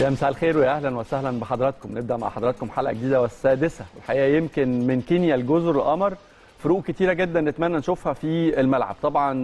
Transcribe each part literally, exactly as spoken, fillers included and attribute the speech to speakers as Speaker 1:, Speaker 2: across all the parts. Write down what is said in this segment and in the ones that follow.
Speaker 1: يا مساء الخير ويا اهلا وسهلا بحضراتكم. نبدا مع حضراتكم حلقه جديده والسادسه، الحقيقه يمكن من كينيا لجزر القمر فروق كتيره جدا نتمنى نشوفها في الملعب. طبعا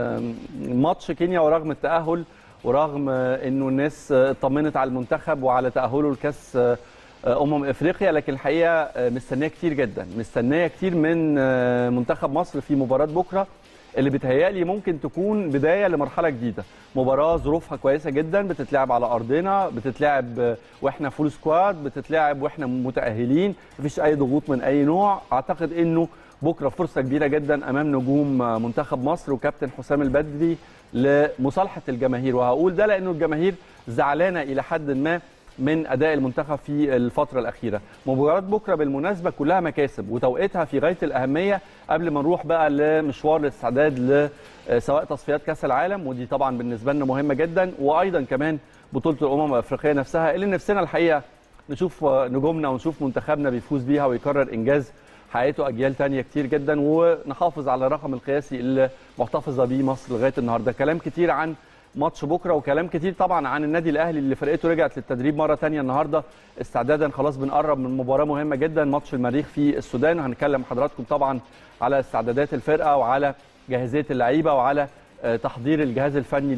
Speaker 1: ماتش كينيا ورغم التاهل ورغم انه الناس اطمنت على المنتخب وعلى تاهله لكاس امم افريقيا، لكن الحقيقه مستنيه كتير جدا، مستنيه كتير من منتخب مصر في مباراه بكره اللي بتهيألي ممكن تكون بدايه لمرحله جديده. مباراه ظروفها كويسه جدا، بتتلعب على ارضنا، بتتلعب واحنا فول سكواد، بتتلعب واحنا متاهلين، مفيش اي ضغوط من اي نوع. اعتقد انه بكره فرصه كبيره جدا امام نجوم منتخب مصر وكابتن حسام البدري لمصالحه الجماهير، وهقول ده لانه الجماهير زعلانه الى حد ما من اداء المنتخب في الفتره الاخيره. مباراه بكره بالمناسبه كلها مكاسب وتوقيتها في غايه الاهميه قبل ما نروح بقى لمشوار الاستعداد ل سواء تصفيات كاس العالم، ودي طبعا بالنسبه لنا مهمه جدا، وايضا كمان بطوله الامم الافريقيه نفسها اللي نفسنا الحقيقه نشوف نجومنا ونشوف منتخبنا بيفوز بيها ويكرر انجاز حققته اجيال ثانيه كتير جدا، ونحافظ على الرقم القياسي اللي محتفظه بيه مصر لغايه النهارده. كلام كتير عن ماتش بكره وكلام كتير طبعا عن النادي الاهلي اللي فرقته رجعت للتدريب مره ثانيه النهارده استعدادا، خلاص بنقرب من مباراه مهمه جدا ماتش المريخ في السودان، وهنتكلم حضراتكم طبعا على استعدادات الفرقه وعلى جاهزيه اللعيبه وعلى تحضير الجهاز الفني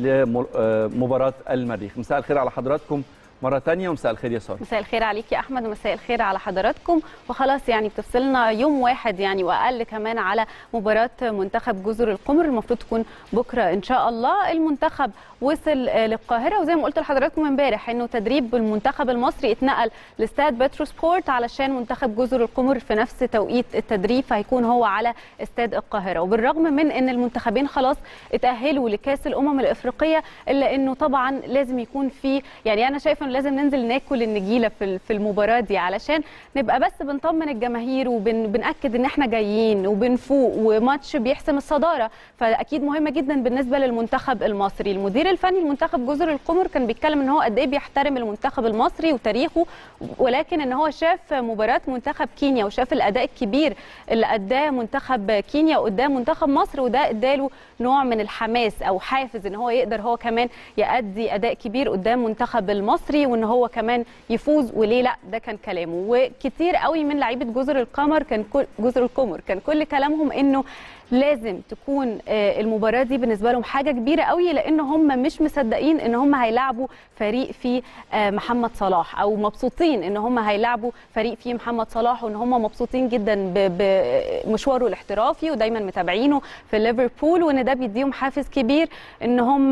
Speaker 1: لمباراه المريخ. مساء الخير على حضراتكم مرة تانية ومساء الخير يا ساره.
Speaker 2: مساء الخير عليك يا أحمد ومساء الخير على حضراتكم. وخلاص يعني بتفصلنا يوم واحد يعني وأقل كمان على مباراة منتخب جزر القمر، المفروض تكون بكرة إن شاء الله. المنتخب وصل للقاهرة، وزي ما قلت لحضراتكم امبارح إنه تدريب المنتخب المصري اتنقل لاستاد بترو سبورت علشان منتخب جزر القمر في نفس توقيت التدريب فهيكون هو على استاد القاهرة. وبالرغم من إن المنتخبين خلاص اتأهلوا لكأس الأمم الأفريقية، إلا إنه طبعا لازم يكون في يعني أنا شايفة لازم ننزل ناكل النجيله في في المباراه دي علشان نبقى بس بنطمن الجماهير وبنأكد ان احنا جايين وبنفوق وماتش بيحسم الصداره، فاكيد مهمه جدا بالنسبه للمنتخب المصري. المدير الفني لمنتخب جزر القمر كان بيتكلم ان هو قد ايه بيحترم المنتخب المصري وتاريخه، ولكن ان هو شاف مباراه منتخب كينيا وشاف الاداء الكبير اللي اداه منتخب كينيا قدام منتخب مصر، وده اداله نوع من الحماس او حافز ان هو يقدر هو كمان يأدي اداء كبير قدام منتخب المصري وان هو كمان يفوز، وليه لا. ده كان كلامه. وكتير قوي من لعيبه جزر القمر كان كل جزر القمر كان كل كلامهم انه لازم تكون المباراه دي بالنسبه لهم حاجه كبيره قوي، لان هم مش مصدقين ان هم هيلاعبوا فريق فيه محمد صلاح، او مبسوطين ان هم هيلاعبوا فريق فيه محمد صلاح، وان هم مبسوطين جدا بمشواره الاحترافي ودايما متابعينه في ليفربول، وان ده بيديهم حافز كبير ان هم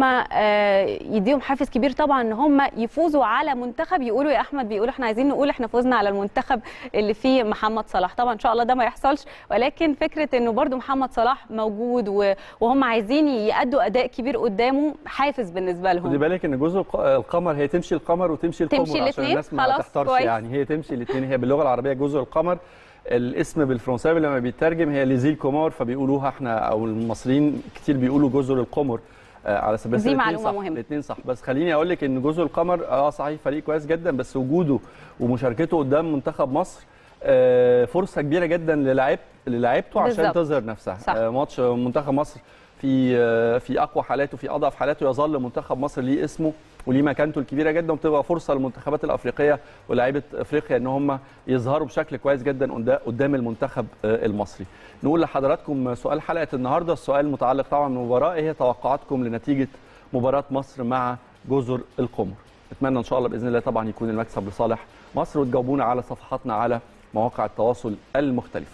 Speaker 2: يديهم حافز كبير طبعا ان هم يفوزوا على منتخب يقولوا يا احمد بيقولوا احنا عايزين نقول احنا فوزنا على المنتخب اللي فيه محمد صلاح. طبعا ان شاء الله ده ما يحصلش، ولكن فكره انه برده محمد صلاح موجود وهم عايزين يأدوا اداء كبير قدامه حافز بالنسبه لهم.
Speaker 1: خدي بالك ان جزر القمر هي تمشي القمر وتمشي القمر
Speaker 2: تمشي
Speaker 1: عشان الناس ما تحتارش، يعني هي تمشي الاثنين، هي باللغه العربيه جزر القمر، الاسم بالفرنساوي لما بيترجم هي ليزيل كومور، فبيقولوها احنا او المصريين كتير بيقولوا جزر القمر على سبيل
Speaker 2: دي معلومه مهمه.
Speaker 1: الاثنين صح، بس خليني اقول لك ان جزر القمر اه صحيح فريق كويس جدا، بس وجوده ومشاركته قدام منتخب مصر فرصه كبيره جدا للاعب للاعيبته عشان تظهر نفسها. صح. ماتش منتخب مصر في في اقوى حالاته في اضعف حالاته يظل منتخب مصر ليه اسمه وليه مكانته الكبيره جدا، وبتبقى فرصه للمنتخبات الافريقيه ولاعيبه افريقيا ان هم يظهروا بشكل كويس جدا قدام المنتخب المصري. نقول لحضراتكم سؤال حلقه النهارده، السؤال متعلق طبعا بالمباراه، ايه هي توقعاتكم لنتيجه مباراه مصر مع جزر القمر؟ اتمنى ان شاء الله باذن الله طبعا يكون المكسب لصالح مصر، وتجاوبونا على صفحاتنا على مواقع التواصل المختلفه.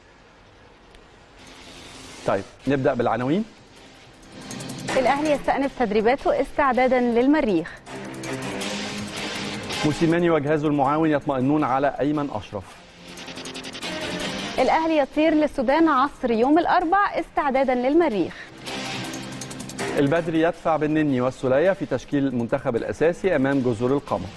Speaker 1: طيب نبدأ بالعناوين.
Speaker 2: الأهلي يستأنف تدريباته استعدادا للمريخ.
Speaker 1: موسيماني وجهازه المعاون يطمئنون على أيمن أشرف.
Speaker 2: الأهلي يطير للسودان عصر يوم الأربع استعدادا للمريخ.
Speaker 1: البدري يدفع بالنني والسولية في تشكيل المنتخب الأساسي أمام جزر القمر.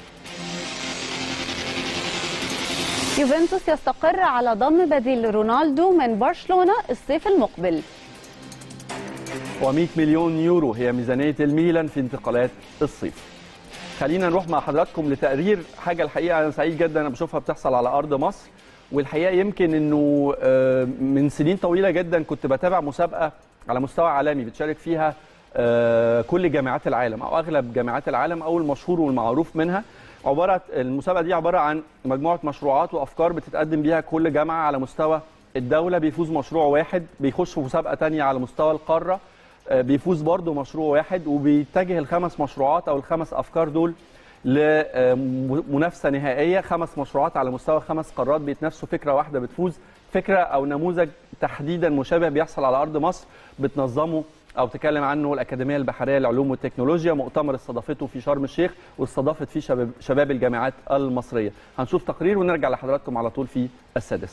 Speaker 2: يوفنتوس يستقر على ضم بديل رونالدو من برشلونة الصيف المقبل.
Speaker 1: ومئة مليون يورو هي ميزانية الميلان في انتقالات الصيف. خلينا نروح مع حضراتكم لتقرير حاجة الحقيقة أنا سعيد جدا أنا بشوفها بتحصل على أرض مصر، والحقيقة يمكن أنه من سنين طويلة جدا كنت بتابع مسابقة على مستوى عالمي بتشارك فيها كل جامعات العالم أو أغلب جامعات العالم أو المشهور والمعروف منها، عباره المسابقه دي عباره عن مجموعه مشروعات وافكار بتتقدم بيها كل جامعه على مستوى الدوله، بيفوز مشروع واحد، بيخش في مسابقه ثانيه على مستوى القاره بيفوز برضه مشروع واحد، وبيتجه الخمس مشروعات او الخمس افكار دول لمنافسه نهائيه. خمس مشروعات على مستوى خمس قارات بيتنافسوا، فكره واحده بتفوز. فكره او نموذج تحديدا مشابه بيحصل على ارض مصر بتنظمه او تكلم عنه الاكاديميه البحريه للعلوم والتكنولوجيا، مؤتمر استضافته في شرم الشيخ واستضافت فيه شباب, شباب الجامعات المصريه. هنشوف تقرير ونرجع لحضراتكم على طول في السادسه.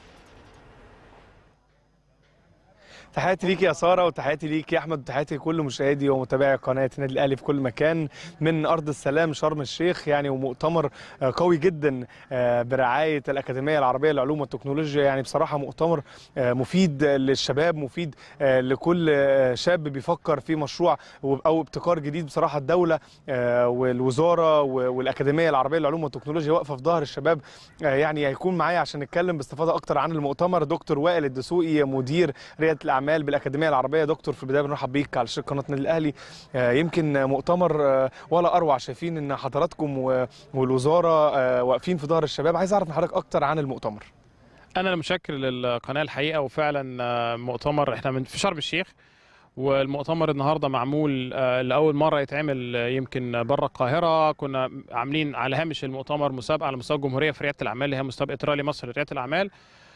Speaker 3: تحياتي ليك يا ساره، وتحياتي ليك يا احمد، وتحياتي لكل مشاهدي ومتابعي قناه النادي الاهلي في كل مكان من ارض السلام شرم الشيخ. يعني ومؤتمر قوي جدا برعايه الاكاديميه العربيه للعلوم والتكنولوجيا. يعني بصراحه مؤتمر مفيد للشباب، مفيد لكل شاب بيفكر في مشروع او ابتكار جديد. بصراحه الدوله والوزاره والاكاديميه العربيه للعلوم والتكنولوجيا واقفه في ظهر الشباب. يعني هيكون معايا عشان نتكلم باستفاضه اكتر عن المؤتمر دكتور وائل الدسوقي، مدير رياده الاعمال بالاكاديميه العربيه. دكتور في البدايه بنرحب بيك على شاشه قناه النادي الاهلي. يمكن مؤتمر ولا اروع، شايفين ان حضراتكم والوزاره واقفين في ظهر الشباب. عايز اعرف من حضرتك اكتر عن المؤتمر.
Speaker 4: انا متشكر للقناه الحقيقه، وفعلا مؤتمر احنا من في شرم الشيخ، والمؤتمر النهارده معمول لاول مره يتعمل يمكن بره القاهره. كنا عاملين على هامش المؤتمر مسابقه على مستوى الجمهوريه في رياده الاعمال اللي هي مسابقه رالي مصر لرياده الاعمال.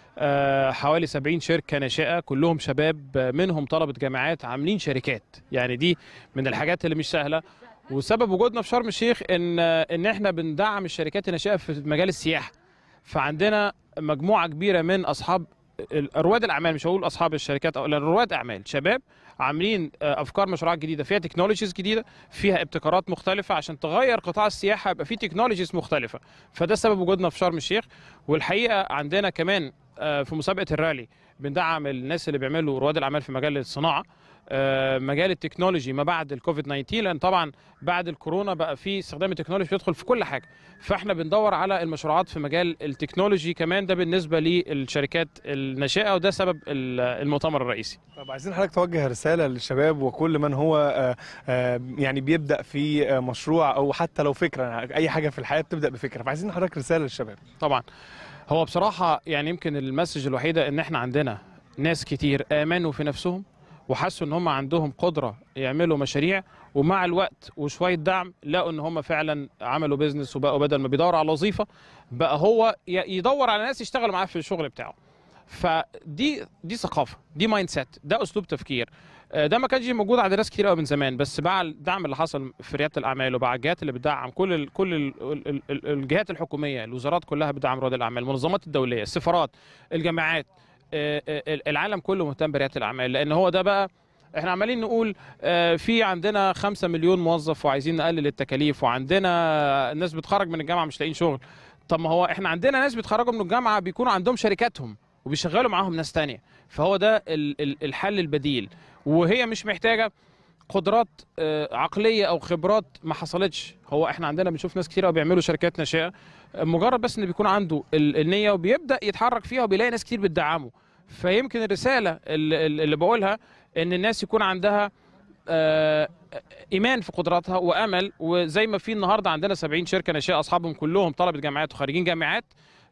Speaker 4: حوالي سبعين شركه ناشئه كلهم شباب، منهم طلبه جامعات عاملين شركات. يعني دي من الحاجات اللي مش سهله، وسبب وجودنا في شرم الشيخ ان ان احنا بندعم الشركات الناشئه في مجال السياحه. فعندنا مجموعه كبيره من اصحاب رواد الاعمال، مش هقول اصحاب الشركات او رواد اعمال، شباب عاملين افكار مشروعات جديده فيها تكنولوجيز جديده، فيها ابتكارات مختلفه عشان تغير قطاع السياحه، يبقى فيه تكنولوجيز مختلفه. فده سبب وجودنا في شرم الشيخ. والحقيقه عندنا كمان في مسابقه الرالي بندعم الناس اللي بيعملوا رواد الاعمال في مجال الصناعه، مجال التكنولوجي ما بعد الكوفيد تسعة عشر، لان طبعا بعد الكورونا بقى في استخدام التكنولوجي بيدخل في كل حاجه. فاحنا بندور على المشروعات في مجال التكنولوجي كمان، ده بالنسبه للشركات الناشئه، وده سبب المؤتمر الرئيسي.
Speaker 3: طب عايزين حضرتك توجه رساله للشباب وكل من هو يعني بيبدا في مشروع او حتى لو فكره، اي حاجه في الحياه بتبدا بفكره، فعايزين حضرتك رساله للشباب.
Speaker 4: طبعا هو بصراحه يعني يمكن المسج الوحيده ان احنا عندنا ناس كتير امنوا في نفسهم وحسوا ان هم عندهم قدره يعملوا مشاريع، ومع الوقت وشويه دعم لقوا ان هم فعلا عملوا بيزنس، وبقوا بدل ما بيدوروا على وظيفه بقى هو يدور على ناس يشتغلوا معاه في الشغل بتاعه. فدي دي ثقافه، دي مايند سيت، ده اسلوب تفكير. ده ما كانش موجود عند ناس كتير قوي من زمان، بس مع الدعم اللي حصل في رياده الاعمال ومع الجهات اللي بتدعم، كل ال كل ال الجهات الحكوميه، الوزارات كلها بتدعم رواد الاعمال، المنظمات الدوليه، السفارات، الجامعات، العالم كله مهتم برياده الاعمال. لان هو ده بقى احنا عمالين نقول في عندنا خمسة مليون موظف وعايزين نقلل التكاليف، وعندنا الناس بتخرج من الجامعه مش لاقيين شغل. طب ما هو احنا عندنا ناس بيتخرجوا من الجامعه بيكونوا عندهم شركاتهم وبيشغلوا معاهم ناس تانية. فهو ده الحل البديل، وهي مش محتاجه قدرات عقليه او خبرات ما حصلتش. هو احنا عندنا بنشوف ناس كتير قوي بيعملوا شركات ناشئه، مجرد بس ان بيكون عنده النيه وبيبدا يتحرك فيها وبيلاقي ناس كتير بتدعمه. فيمكن الرساله اللي بقولها ان الناس يكون عندها ايمان في قدراتها وامل، وزي ما في النهارده عندنا سبعين شركه ناشئه اصحابهم كلهم طلبه جامعات وخريجين جامعات،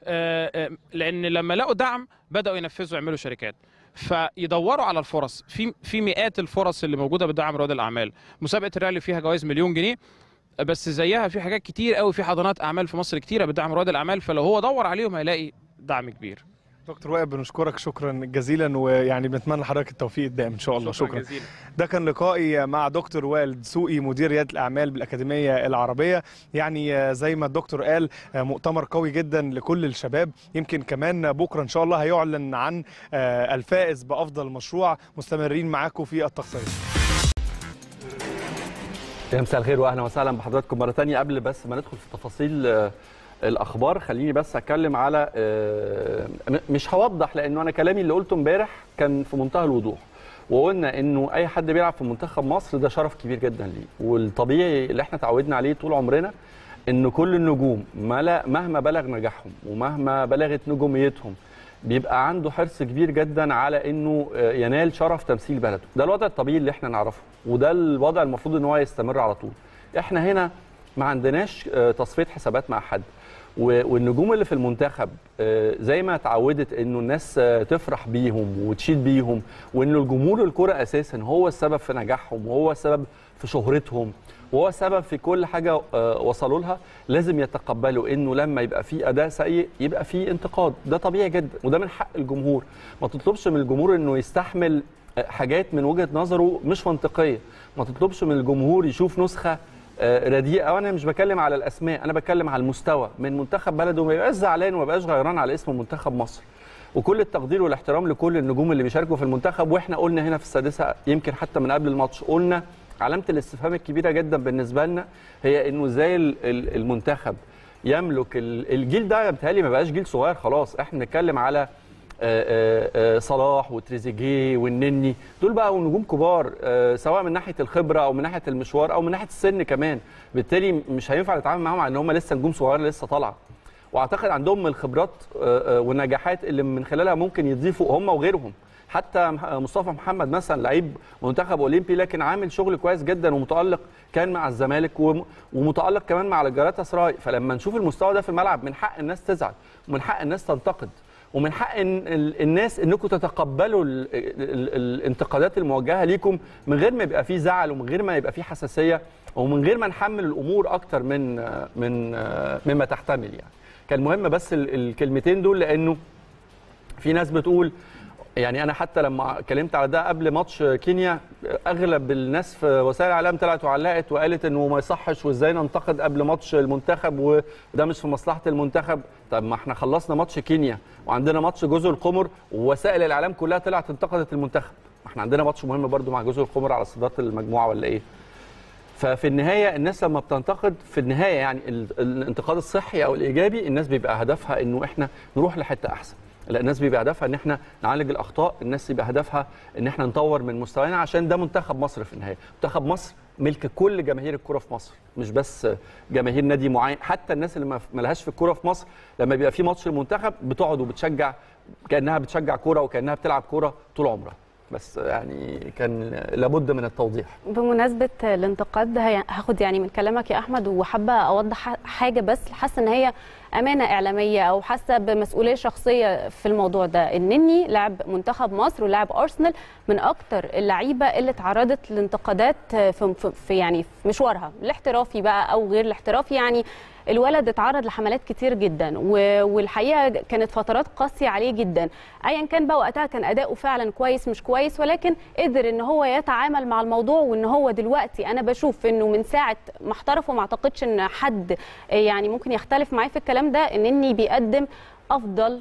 Speaker 4: لان لما لقوا دعم بداوا ينفذوا يعملوا شركات. فيدوروا على الفرص، في في مئات الفرص اللي موجوده بدعم رواد الاعمال. مسابقه الرالي فيها جوائز مليون جنيه، بس زيها في حاجات كتير قوي، في حضانات اعمال في مصر كتيره بدعم رواد الاعمال، فلو هو دور عليهم هيلاقي دعم كبير.
Speaker 3: دكتور وائل بنشكرك شكرا جزيلا، ويعني بنتمنى لحضرتك التوفيق الدائم ان شاء الله.
Speaker 4: شكرا,
Speaker 3: شكرا
Speaker 4: جزيلا.
Speaker 3: ده كان لقائي مع دكتور وائل الدسوقي مدير رياده الاعمال بالاكاديميه العربيه. يعني زي ما الدكتور قال مؤتمر قوي جدا لكل الشباب. يمكن كمان بكره ان شاء الله هيعلن عن الفائز بافضل مشروع. مستمرين معاكم في التغطيه.
Speaker 1: يا مساء الخير واهلا وسهلا بحضراتكم مره ثانيه. قبل بس ما ندخل في تفاصيل الاخبار خليني بس اتكلم على، مش هوضح لانه انا كلامي اللي قلته امبارح كان في منتهى الوضوح، وقلنا انه اي حد بيلعب في منتخب مصر ده شرف كبير جدا ليه، والطبيعي اللي احنا تعودنا عليه طول عمرنا ان كل النجوم مهما بلغ نجاحهم ومهما بلغت نجوميتهم بيبقى عنده حرص كبير جدا على انه ينال شرف تمثيل بلده. ده الوضع الطبيعي اللي احنا نعرفه، وده الوضع المفروض ان هو يستمر على طول. احنا هنا ما عندناش تصفيه حسابات مع حد، والنجوم اللي في المنتخب زي ما اتعودت انه الناس تفرح بيهم وتشيد بيهم، وانه الجمهور الكرة اساسا هو السبب في نجاحهم وهو السبب في شهرتهم وهو السبب في كل حاجه وصلوا لها. لازم يتقبلوا انه لما يبقى في اداء سيء يبقى في انتقاد، ده طبيعي جدا وده من حق الجمهور. ما تطلبش من الجمهور انه يستحمل حاجات من وجهه نظره مش منطقيه، ما تطلبش من الجمهور يشوف نسخه رديئه. وانا مش بتكلم على الاسماء، انا بتكلم على المستوى من منتخب بلده، ما يبقاش زعلان وما يبقاش غيران على اسم منتخب مصر. وكل التقدير والاحترام لكل النجوم اللي بيشاركوا في المنتخب. واحنا قلنا هنا في السادسه يمكن حتى من قبل الماتش، قلنا علامه الاستفهام الكبيره جدا بالنسبه لنا هي انه ازاي المنتخب يملك الجيل ده. بيتهيألي ما بقاش جيل صغير خلاص، احنا بنتكلم على صلاح وتريزيجيه والنني، دول بقى نجوم كبار سواء من ناحيه الخبره او من ناحيه المشوار او من ناحيه السن كمان. بالتالي مش هينفع نتعامل معاهم على ان هم لسه نجوم صغيره لسه طالعه. واعتقد عندهم الخبرات والنجاحات اللي من خلالها ممكن يضيفوا هم وغيرهم. حتى مصطفى محمد مثلا لعيب منتخب اولمبي لكن عامل شغل كويس جدا ومتالق كان مع الزمالك ومتالق كمان مع الجلاتا سراي. فلما نشوف المستوى ده في الملعب من حق الناس تزعل ومن حق الناس تنتقد ومن حق الناس انكم تتقبلوا ال ال الانتقادات الموجهه ليكم من غير ما يبقى فيه زعل ومن غير ما يبقى فيه حساسيه ومن غير ما نحمل الامور اكتر من من مما تحتمل. يعني كان مهم بس الكلمتين دول، لانه في ناس بتقول، يعني انا حتى لما اتكلمت على ده قبل ماتش كينيا اغلب الناس في وسائل الاعلام طلعت وعلقت وقالت انه ما يصحش وازاي ننتقد قبل ماتش المنتخب وده مش في مصلحه المنتخب. طب ما احنا خلصنا ماتش كينيا وعندنا ماتش جزر القمر ووسائل الاعلام كلها طلعت انتقدت المنتخب، ما احنا عندنا ماتش مهم برده مع جزر القمر على صداره المجموعه ولا ايه؟ ففي النهايه الناس لما بتنتقد في النهايه يعني الانتقاد الصحي او الايجابي الناس بيبقى هدفها انه احنا نروح لحته احسن. لا، الناس بيبقى هدفها ان احنا نعالج الاخطاء، الناس بيبقى هدفها ان احنا نطور من مستوانا، عشان ده منتخب مصر في النهايه. منتخب مصر ملك كل جماهير الكره في مصر، مش بس جماهير نادي معين. حتى الناس اللي ما لهاش في الكره في مصر لما بيبقى في ماتش المنتخب بتقعد وبتشجع كانها بتشجع كوره وكانها بتلعب كوره طول عمرها. بس يعني كان لابد من التوضيح.
Speaker 2: بمناسبه الانتقاد هاخد يعني من كلامك يا احمد، وحابه اوضح حاجه بس حاسه ان هي امانه اعلاميه او حاسه بمسؤوليه شخصيه في الموضوع ده. النني لاعب منتخب مصر ولاعب ارسنال من اكتر اللعيبه اللي اتعرضت لانتقادات في, في يعني في مشوارها الاحترافي بقى او غير الاحترافي. يعني الولد اتعرض لحملات كتير جدا والحقيقه كانت فترات قاسيه عليه جدا. ايا كان بقى وقتها كان اداؤه فعلا كويس مش كويس، ولكن قدر ان هو يتعامل مع الموضوع. وان هو دلوقتي انا بشوف انه من ساعه ما احترف وما اعتقدش ان حد يعني ممكن يختلف معايا في الكلام ده، انني بيقدم افضل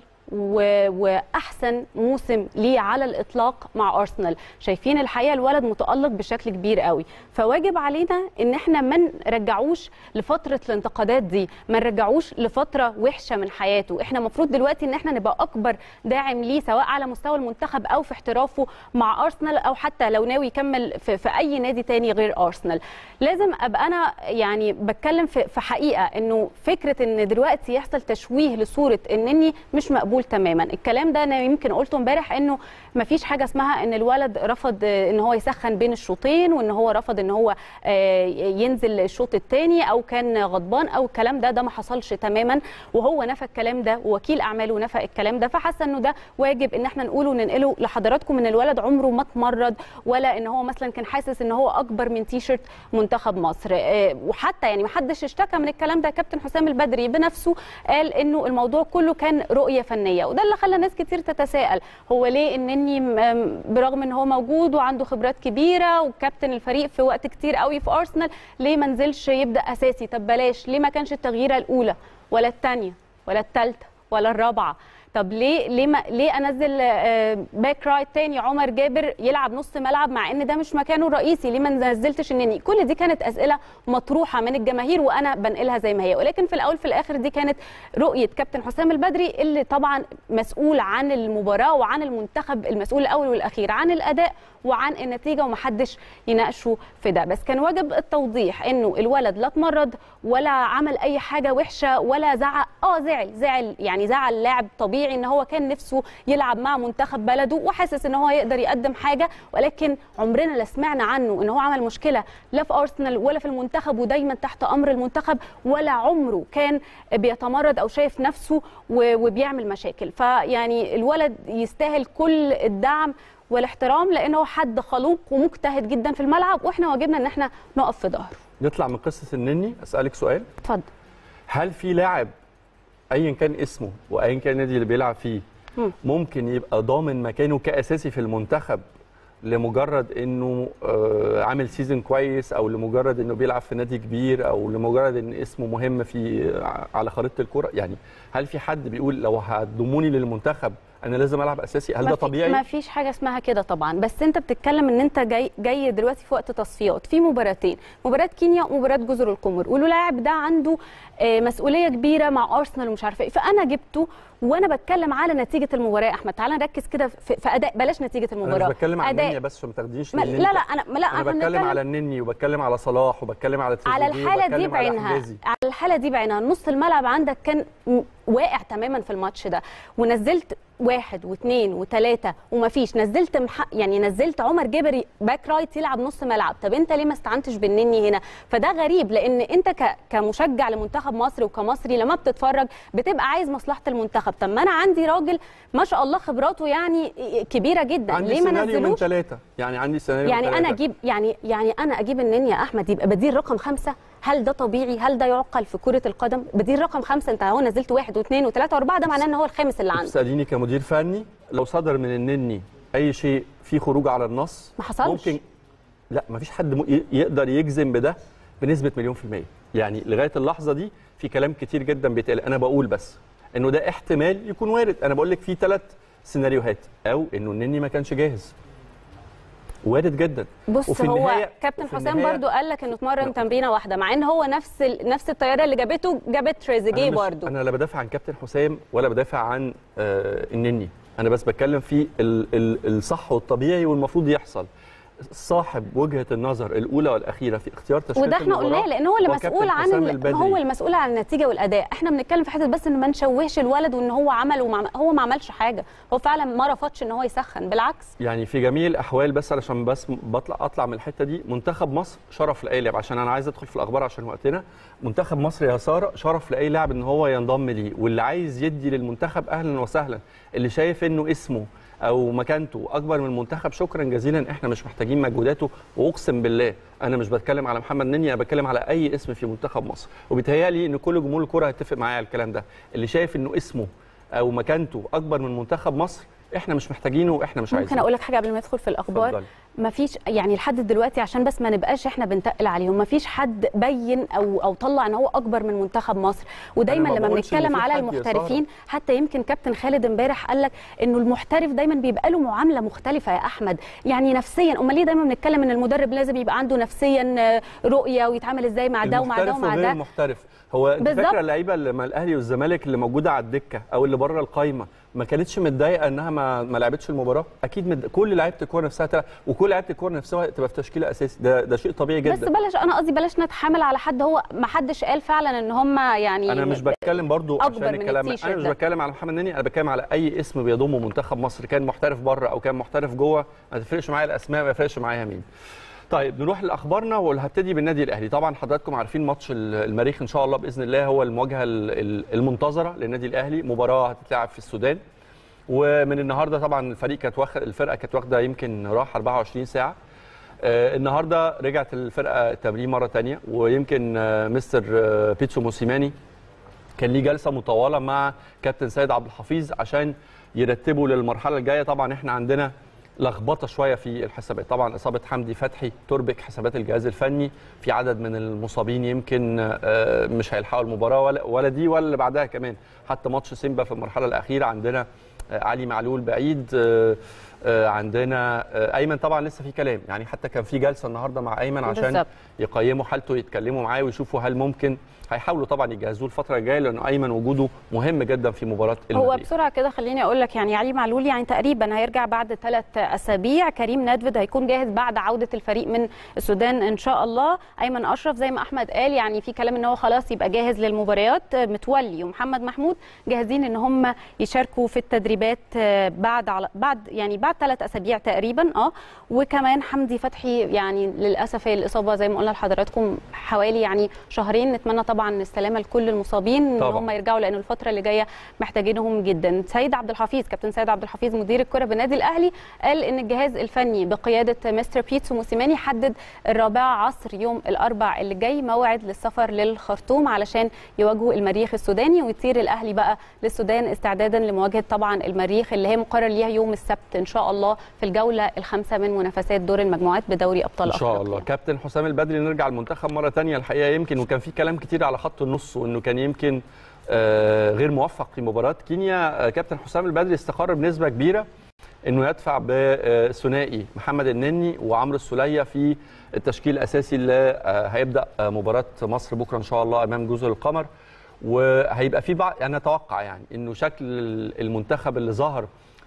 Speaker 2: واحسن موسم ليه على الاطلاق مع ارسنال. شايفين الحقيقه الولد متالق بشكل كبير قوي، فواجب علينا ان احنا ما نرجعوش لفتره الانتقادات دي، ما نرجعوش لفتره وحشه من حياته. احنا المفروض دلوقتي ان احنا نبقى اكبر داعم ليه سواء على مستوى المنتخب او في احترافه مع ارسنال او حتى لو ناوي يكمل في, في اي نادي تاني غير ارسنال. لازم ابقى انا يعني بتكلم في, في حقيقه انه فكره ان دلوقتي يحصل تشويه لصوره انني مش مقبول تماما. الكلام ده انا يمكن قلته امبارح انه ما فيش حاجه اسمها ان الولد رفض ان هو يسخن بين الشوطين وان هو رفض ان هو ينزل الشوط الثاني او كان غضبان او الكلام ده، ده ما حصلش تماما. وهو نفى الكلام ده ووكيل اعماله نفى الكلام ده، فحاسه انه ده واجب ان احنا نقوله وننقله لحضراتكم. ان الولد عمره ما اتمرد ولا ان هو مثلا كان حاسس ان هو اكبر من تيشرت منتخب مصر. وحتى يعني ما حدش اشتكى من الكلام ده. كابتن حسام البدري بنفسه قال انه الموضوع كله كان رؤيه فنيه، وده اللي خلى ناس كتير تتساءل هو ليه انني برغم ان هو موجود وعنده خبرات كبيره وكابتن الفريق في وقت كتير قوي في ارسنال ليه ما نزلش يبدا اساسي؟ طب بلاش، ليه ما كانش التغييره الاولى ولا الثانيه ولا الثالثه ولا الرابعه؟ طب ليه ليه ما ليه انزل باك رايت تاني عمر جابر يلعب نص ملعب مع ان ده مش مكانه الرئيسي؟ ليه ما نزلتش النني؟ كل دي كانت اسئله مطروحه من الجماهير وانا بنقلها زي ما هي، ولكن في الاول في الاخر دي كانت رؤيه كابتن حسام البدري اللي طبعا مسؤول عن المباراه وعن المنتخب، المسؤول الاول والاخير عن الاداء وعن النتيجه، ومحدش يناقشه في ده. بس كان واجب التوضيح انه الولد لا اتمرد ولا عمل اي حاجه وحشه ولا زعق. اه زعل زعل يعني زعل لاعب طبيعي طبيعي ان هو كان نفسه يلعب مع منتخب بلده وحاسس ان هو يقدر يقدم حاجه، ولكن عمرنا لا سمعنا عنه ان هو عمل مشكله لا في ارسنال ولا في المنتخب، ودايما تحت امر المنتخب، ولا عمره كان بيتمرد او شايف نفسه وبيعمل مشاكل. فيعني الولد يستاهل كل الدعم والاحترام لانه حد خلوق ومجتهد جدا في الملعب، واحنا واجبنا ان احنا نقف في ظهره.
Speaker 1: نطلع من قصه النني، اسالك سؤال.
Speaker 2: اتفضل.
Speaker 1: هل في لاعب ايا كان اسمه وايا كان النادي اللي بيلعب فيه م. ممكن يبقى ضامن مكانه كاساسي في المنتخب لمجرد انه عامل سيزون كويس، او لمجرد انه بيلعب في نادي كبير، او لمجرد ان اسمه مهم في على خريطه الكره؟ يعني هل في حد بيقول لو هتضموني للمنتخب انا لازم العب اساسي؟ هل ده طبيعي؟
Speaker 2: ما فيش حاجه اسمها كده طبعا، بس انت بتتكلم ان انت جاي جاي دلوقتي في وقت تصفيات، في مباراتين، مباراه كينيا ومباراه جزر القمر، واللاعب ده عنده مسؤوليه كبيره مع ارسنال ومش عارفه ايه، فانا جبته وانا بتكلم على نتيجه المباراه. احمد تعالى نركز كده في, في اداء، بلاش نتيجه المباراه.
Speaker 1: انا مش بتكلم على النني بس عشان ما تاخديش
Speaker 2: لا لا انا لا
Speaker 1: انا بتكلم على النني وبتكلم على صلاح وبتكلم على
Speaker 2: على الحاله دي بعينها، على الحاله دي بعينها. نص الملعب عندك كان واقع تماما في الماتش ده، ونزلت واحد واثنين وثلاثه ومفيش، نزلت مح... يعني نزلت عمر جبري باك رايت يلعب نص ملعب. طب انت ليه ما استعنتش بالنني هنا؟ فده غريب، لان انت ك... كمشجع لمنتخب مصر وكمصري لما بتتفرج بتبقى عايز مصلحه المنتخب. طب ما انا عندي راجل ما شاء الله خبراته يعني كبيره جدا، ليه ما نزلوش؟
Speaker 1: من ثلاثه يعني عندي سيناريو
Speaker 2: يعني انا اجيب يعني يعني انا اجيب النني يا احمد يبقى بديل رقم خمسه؟ هل ده طبيعي؟ هل ده يعقل في كرة القدم؟ بديل رقم خمسة، انت اهو نزلت واحد واثنين وثلاثة واربعة، ده معناه ان هو الخامس اللي عنده.
Speaker 1: تسأليني كمدير فني لو صدر من النني اي شيء فيه خروج على النص
Speaker 2: ما حصلش.
Speaker 1: ممكن لا، ما فيش حد م... يقدر يجزم بده بنسبة مليون في المية. يعني لغاية اللحظة دي في كلام كتير جدا بيتقال، انا بقول بس انه ده احتمال يكون وارد. انا بقول لك في ثلاث سيناريوهات، او انه النني ما كانش جاهز، وارد جدا.
Speaker 2: بص هو كابتن حسام برضو قال لك انه اتمرن تمرينه واحده، مع ان هو نفس ال... نفس الطياره اللي جابته جابت تريزيجيه برضو.
Speaker 1: انا لا بدافع عن كابتن حسام ولا بدافع عن آه النني، انا بس بتكلم في ال... ال... الصح والطبيعي والمفروض يحصل. صاحب وجهه النظر الاولى والاخيره في اختيار تشكيله
Speaker 2: وده احنا قلناه لان هو اللي مسؤول عن ال... هو المسؤول عن النتيجه والاداء. احنا بنتكلم في حته بس ان ما نشوهش الولد وان هو عمل ومع... هو ما عملش حاجه، هو فعلا ما رفضش ان هو يسخن، بالعكس.
Speaker 1: يعني في جميع الاحوال، بس علشان بس بطلع اطلع من الحته دي، منتخب مصر شرف لاي لاعب، عشان انا عايز ادخل في الاخبار عشان وقتنا. منتخب مصر يا ساره شرف لاي لاعب ان هو ينضم ليه، واللي عايز يدي للمنتخب اهلا وسهلا، اللي شايف انه اسمه او مكانته اكبر من المنتخب شكرا جزيلا، احنا مش محتاجين مجهوداته. واقسم بالله انا مش بتكلم على محمد نني، انا بتكلم على اي اسم في منتخب مصر، وبيتهيألي ان كل جمهور الكره هيتفق معايا على الكلام ده. اللي شايف انه اسمه او مكانته اكبر من منتخب مصر احنا مش محتاجينه واحنا مش عايزينه.
Speaker 2: ممكن اقول لك حاجه قبل ما ندخل في الاخبار؟ ما فيش يعني لحد دلوقتي، عشان بس ما نبقاش احنا بنتقل عليهم، ما فيش حد بين او او طلع ان هو اكبر من منتخب مصر. ودايما لما بنتكلم على المحترفين، حتى يمكن كابتن خالد امبارح قال لك انه المحترف دايما بيبقى له معامله مختلفه يا احمد، يعني نفسيا. امال ليه دايما بنتكلم ان المدرب لازم يبقى عنده نفسيا رؤيه ويتعامل ازاي مع ده ومع ده ومع ده؟
Speaker 1: المحترف هو فاكره اللعيبه اللي مع الاهلي والزمالك اللي موجوده على الدكه او اللي بره القايمه ما كانتش متضايقه انها ما, ما لعبتش المباراه؟ اكيد مد... كل لعيبه الكوره نفسها تلعب، وكل لعيبه الكوره نفسها تبقى في تشكيله اساسي، ده ده شيء طبيعي جدا.
Speaker 2: بس بلاش، انا قصدي بلاش نتحامل على حد، هو ما حدش قال فعلا ان هم يعني
Speaker 1: انا مش بتكلم برضو عشان الكلام، انا مش بتكلم على محمد نني، انا بتكلم على اي اسم بيضمه منتخب مصر، كان محترف بره او كان محترف جوه، ما تفرقش معايا الاسماء، ما يفرقش معايا مين. طيب نروح لاخبارنا، وهبتدي بالنادي الاهلي. طبعا حضراتكم عارفين ماتش المريخ ان شاء الله باذن الله هو المواجهه المنتظره للنادي الاهلي، مباراه هتتلعب في السودان. ومن النهارده طبعا الفريق كانت واخد الفرقه كانت واخده يمكن راح أربعة وعشرين ساعه. آه النهارده رجعت الفرقه التمرين مره ثانيه، ويمكن آه مستر آه بيتسو موسيماني كان ليه جلسه مطوله مع كابتن سيد عبد الحفيظ عشان يرتبوا للمرحله الجايه. طبعا احنا عندنا لخبطه شويه في الحسابات، طبعا اصابه حمدي فتحي تربك حسابات الجهاز الفني، في عدد من المصابين يمكن مش هيلحقوا المباراه ولا ولا دي ولا اللي بعدها كمان. حتى ماتش سيمبا في المرحله الاخيره عندنا علي معلول بعيد، عندنا ايمن طبعا لسه في كلام، يعني حتى كان في جلسه النهارده مع ايمن عشان بالزبط. يقيموا حالته، يتكلموا معاه ويشوفوا هل ممكن، هيحاولوا طبعا يجهزوه الفتره الجايه، لانه ايمن وجوده مهم جدا في مباراه المريخ.
Speaker 2: هو بسرعه كده خليني اقول لك، يعني علي معلول يعني تقريبا هيرجع بعد ثلاث اسابيع، كريم نادفيد هيكون جاهز بعد عوده الفريق من السودان ان شاء الله، ايمن اشرف زي ما احمد قال يعني في كلام ان هو خلاص يبقى جاهز للمباريات، متولي ومحمد محمود جاهزين ان هم يشاركوا في التدريبات بعد على بعد يعني بعد ثلاث اسابيع تقريبا. اه وكمان حمدي فتحي يعني للاسف الاصابه زي ما قلنا لحضراتكم حوالي يعني شهرين، نتمنى طبعا السلامه لكل المصابين طبعا. ان هم يرجعوا لانه الفتره اللي جايه محتاجينهم جدا. سيد عبد الحفيظ كابتن سيد عبد الحفيظ مدير الكره بالنادي الاهلي قال ان الجهاز الفني بقياده مستر بيتسو موسيماني حدد الرابعه عصر يوم الاربع اللي جاي موعد للسفر للخرطوم علشان يواجهوا المريخ السوداني، ويطير الاهلي بقى للسودان استعدادا لمواجهه طبعا المريخ اللي هي مقرر ليها يوم السبت ان شاء الله في الجوله الخامسه من منافسات دور المجموعات بدوري ابطال افريقيا
Speaker 1: ان شاء الله. كابتن حسام البدري نرجع المنتخب مره ثانيه الحقيقه، يمكن وكان في كلام كتير على خط النص وانه كان يمكن آه غير موفق في مباراه كينيا. آه كابتن حسام البدري استقر بنسبه كبيره انه يدفع بثنائي محمد النني وعمرو السوليه في التشكيل الاساسي اللي آه هيبدا آه مباراه مصر بكره ان شاء الله امام جزر القمر. وهيبقى في بعض انا اتوقع يعني انه شكل المنتخب اللي ظهر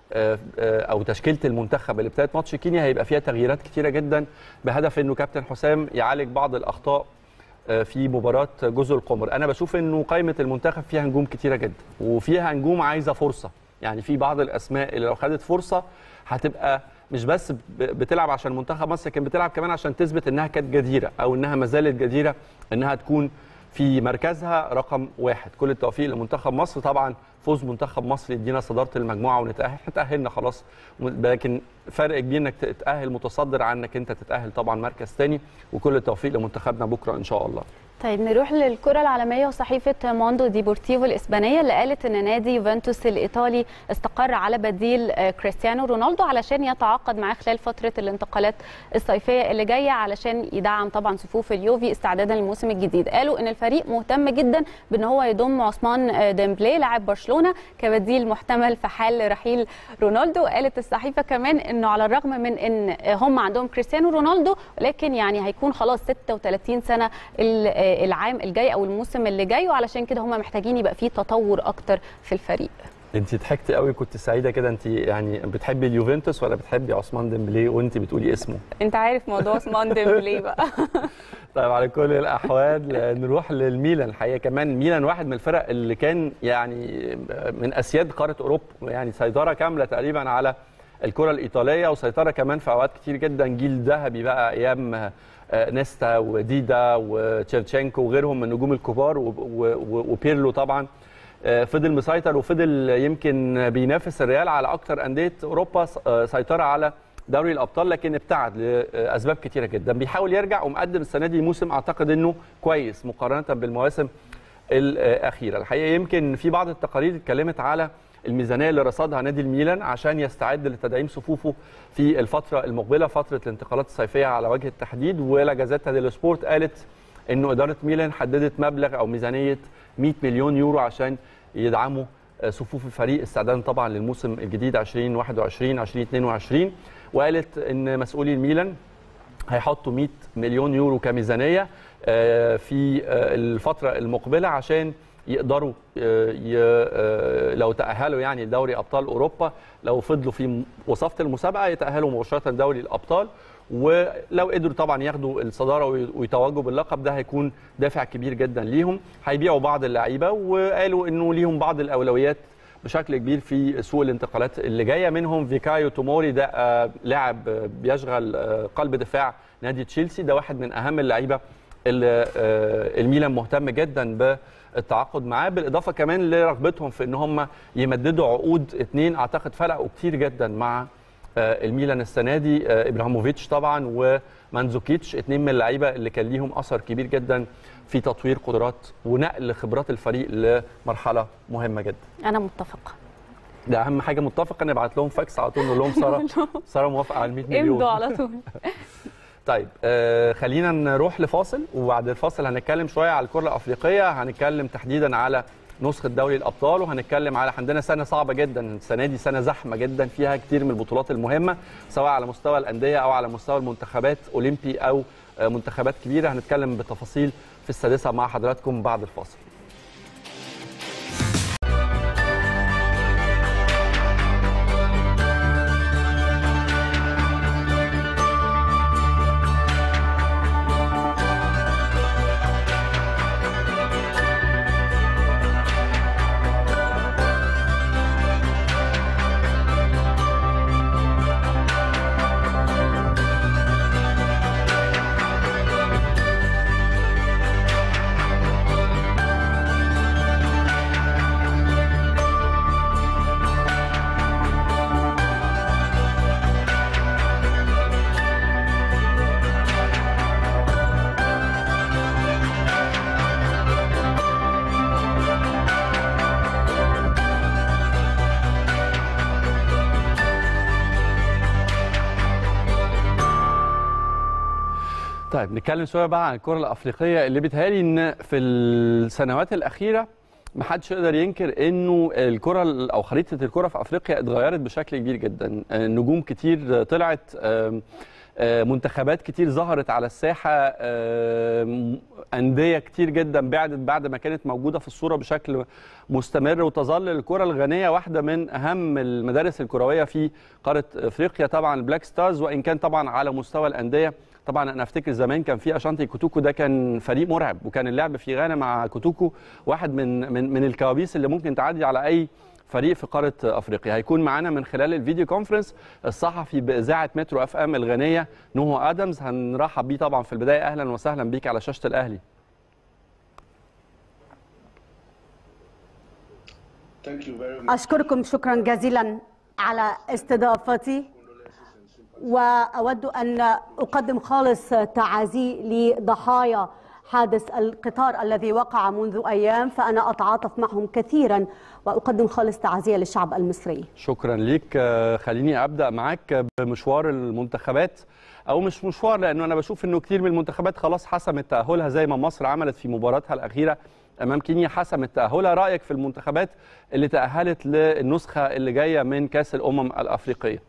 Speaker 1: او تشكيله المنتخب اللي ابتدت ماتش كينيا هيبقى فيها تغييرات كتيره جدا بهدف انه كابتن حسام يعالج بعض الاخطاء في مباراه جزر القمر. انا بشوف انه قائمه المنتخب فيها نجوم كتيره جدا وفيها نجوم عايزه فرصه، يعني في بعض الاسماء اللي لو خدت فرصه هتبقى مش بس بتلعب عشان منتخب مصر، لكن بتلعب كمان عشان تثبت انها كانت جديره او انها ما زالت جديره انها تكون في مركزها رقم واحد. كل التوفيق لمنتخب مصر، طبعا فوز منتخب مصر يدينا صداره المجموعه ونتاهل، احنا تاهلنا خلاص، لكن فرق كبير انك تتاهل متصدر عن انك انت تتاهل طبعا مركز ثاني. وكل التوفيق لمنتخبنا بكره ان شاء الله.
Speaker 2: طيب نروح للكرة العالمية وصحيفة موندو ديبورتيفو الإسبانية اللي قالت أن نادي يوفنتوس الإيطالي استقر على بديل كريستيانو رونالدو علشان يتعاقد معاه خلال فترة الانتقالات الصيفية اللي جاية علشان يدعم طبعا صفوف اليوفي استعدادا للموسم الجديد. قالوا أن الفريق مهتم جدا بأن هو يضم عثمان ديمبلي لاعب برشلونة كبديل محتمل في حال رحيل رونالدو. قالت الصحيفة كمان أنه على الرغم من أن هم عندهم كريستيانو رونالدو لكن يعني هيكون خلاص ستة وثلاثين سنة العام الجاي او الموسم اللي جاي، وعلشان كده هم محتاجين يبقى فيه تطور اكتر في الفريق.
Speaker 1: انت ضحكتي قوي، كنت سعيده كده. انت يعني بتحبي اليوفنتوس ولا بتحبي عثمان ديمبلي وانت بتقولي اسمه؟
Speaker 2: انت عارف موضوع عثمان ديمبلي بقى.
Speaker 1: طيب على كل الاحوال نروح للميلان. الحقيقه كمان ميلان واحد من الفرق اللي كان يعني من اسياد قاره اوروبا، يعني سيطره كامله تقريبا على الكره الايطاليه، وسيطره كمان في اوقات كتير جدا، جيل ذهبي بقى ايام نيستا وديدا وتشيفتشينكو وغيرهم من النجوم الكبار وبيرلو طبعا. فضل مسيطر وفضل يمكن بينافس الريال على اكتر انديه اوروبا سيطره على دوري الابطال، لكن ابتعد لاسباب كتيره جدا. بيحاول يرجع ومقدم السنه دي موسم اعتقد انه كويس مقارنه بالمواسم الاخيره. الحقيقه يمكن في بعض التقارير اتكلمت على الميزانيه اللي رصدها نادي الميلان عشان يستعد لتدعيم صفوفه في الفتره المقبله، فتره الانتقالات الصيفيه على وجه التحديد. ولا جازيتا ديلو سبورت قالت انه اداره ميلان حددت مبلغ او ميزانيه مئة مليون يورو عشان يدعموا صفوف الفريق استعدادا طبعا للموسم الجديد ألفين وواحد وعشرين ألفين واثنين وعشرين. وقالت ان مسؤولي الميلان هيحطوا مئة مليون يورو كميزانيه في الفتره المقبله عشان يقدروا لو تأهلوا يعني لدوري أبطال أوروبا، لو فضلوا في وصفة المسابقة يتأهلوا مباشرة لدوري الأبطال، ولو قدروا طبعا ياخدوا الصدارة ويتوجوا باللقب ده هيكون دافع كبير جدا ليهم. هيبيعوا بعض اللعيبة وقالوا إنه ليهم بعض الأولويات بشكل كبير في سوق الانتقالات اللي جاية، منهم فيكايو توموري ده لاعب بيشغل قلب دفاع نادي تشيلسي، ده واحد من أهم اللعيبة اللي الميلان مهتم جدا ب التعاقد معاه، بالاضافه كمان لرغبتهم في ان هم يمددوا عقود اثنين اعتقد فرقوا كتير جدا مع الميلان السنه دي، ابراهيموفيتش طبعا ومانزوكيتش، اثنين من اللعيبه اللي كان ليهم اثر كبير جدا في تطوير قدرات ونقل خبرات الفريق لمرحله مهمه جدا.
Speaker 2: انا متفقه،
Speaker 1: ده اهم حاجه، متفقه. نبعت لهم فاكس على طول نقول لهم ساره ساره موافقه على مئة مليون،
Speaker 2: امضوا على طول.
Speaker 1: طيب آه خلينا نروح لفاصل، وبعد الفاصل هنتكلم شويه على الكره الافريقيه، هنتكلم تحديدا على نسخه دوري الابطال، وهنتكلم على عندنا سنه صعبه جدا السنه دي، سنه زحمه جدا فيها كتير من البطولات المهمه سواء على مستوى الانديه او على مستوى المنتخبات اولمبي او منتخبات كبيره. هنتكلم بالتفاصيل في السادسه مع حضراتكم بعد الفاصل. طيب نتكلم شويه بقى عن الكره الافريقيه اللي بيتهيألي ان في السنوات الاخيره ما حدش يقدر ينكر انه الكره او خريطه الكره في افريقيا اتغيرت بشكل كبير جدا. نجوم كتير طلعت، منتخبات كتير ظهرت على الساحه، انديه كتير جدا بعدت بعد ما كانت موجوده في الصوره بشكل مستمر، وتظل الكره الغانيه واحده من اهم المدارس الكرويه في قاره افريقيا طبعا البلاك ستارز. وان كان طبعا على مستوى الانديه طبعا انا افتكر زمان كان في اشانتي كوتوكو، ده كان فريق مرعب، وكان اللعب في غانا مع كوتوكو واحد من من من الكوابيس اللي ممكن تعدي على اي فريق في قاره افريقيا. هيكون معانا من خلال الفيديو كونفرنس الصحفي باذاعه مترو اف ام الغانيه نوهو ادمز، هنرحب بيه طبعا في البدايه. اهلا وسهلا بيك على شاشه الاهلي.
Speaker 5: اشكركم شكرا جزيلا على استضافتي، وأود أن أقدم خالص تعازي لضحايا حادث القطار الذي وقع منذ أيام، فأنا أتعاطف معهم كثيرا وأقدم خالص تعازية للشعب المصري.
Speaker 1: شكرا ليك. خليني أبدأ معاك بمشوار المنتخبات، أو مش مشوار لأنه أنا بشوف أنه كتير من المنتخبات خلاص حسمت تأهلها زي ما مصر عملت في مباراتها الأخيرة أمام كينيا، حسمت تأهلها. رأيك في المنتخبات اللي تأهلت للنسخة اللي جاية من كأس الأمم الأفريقية؟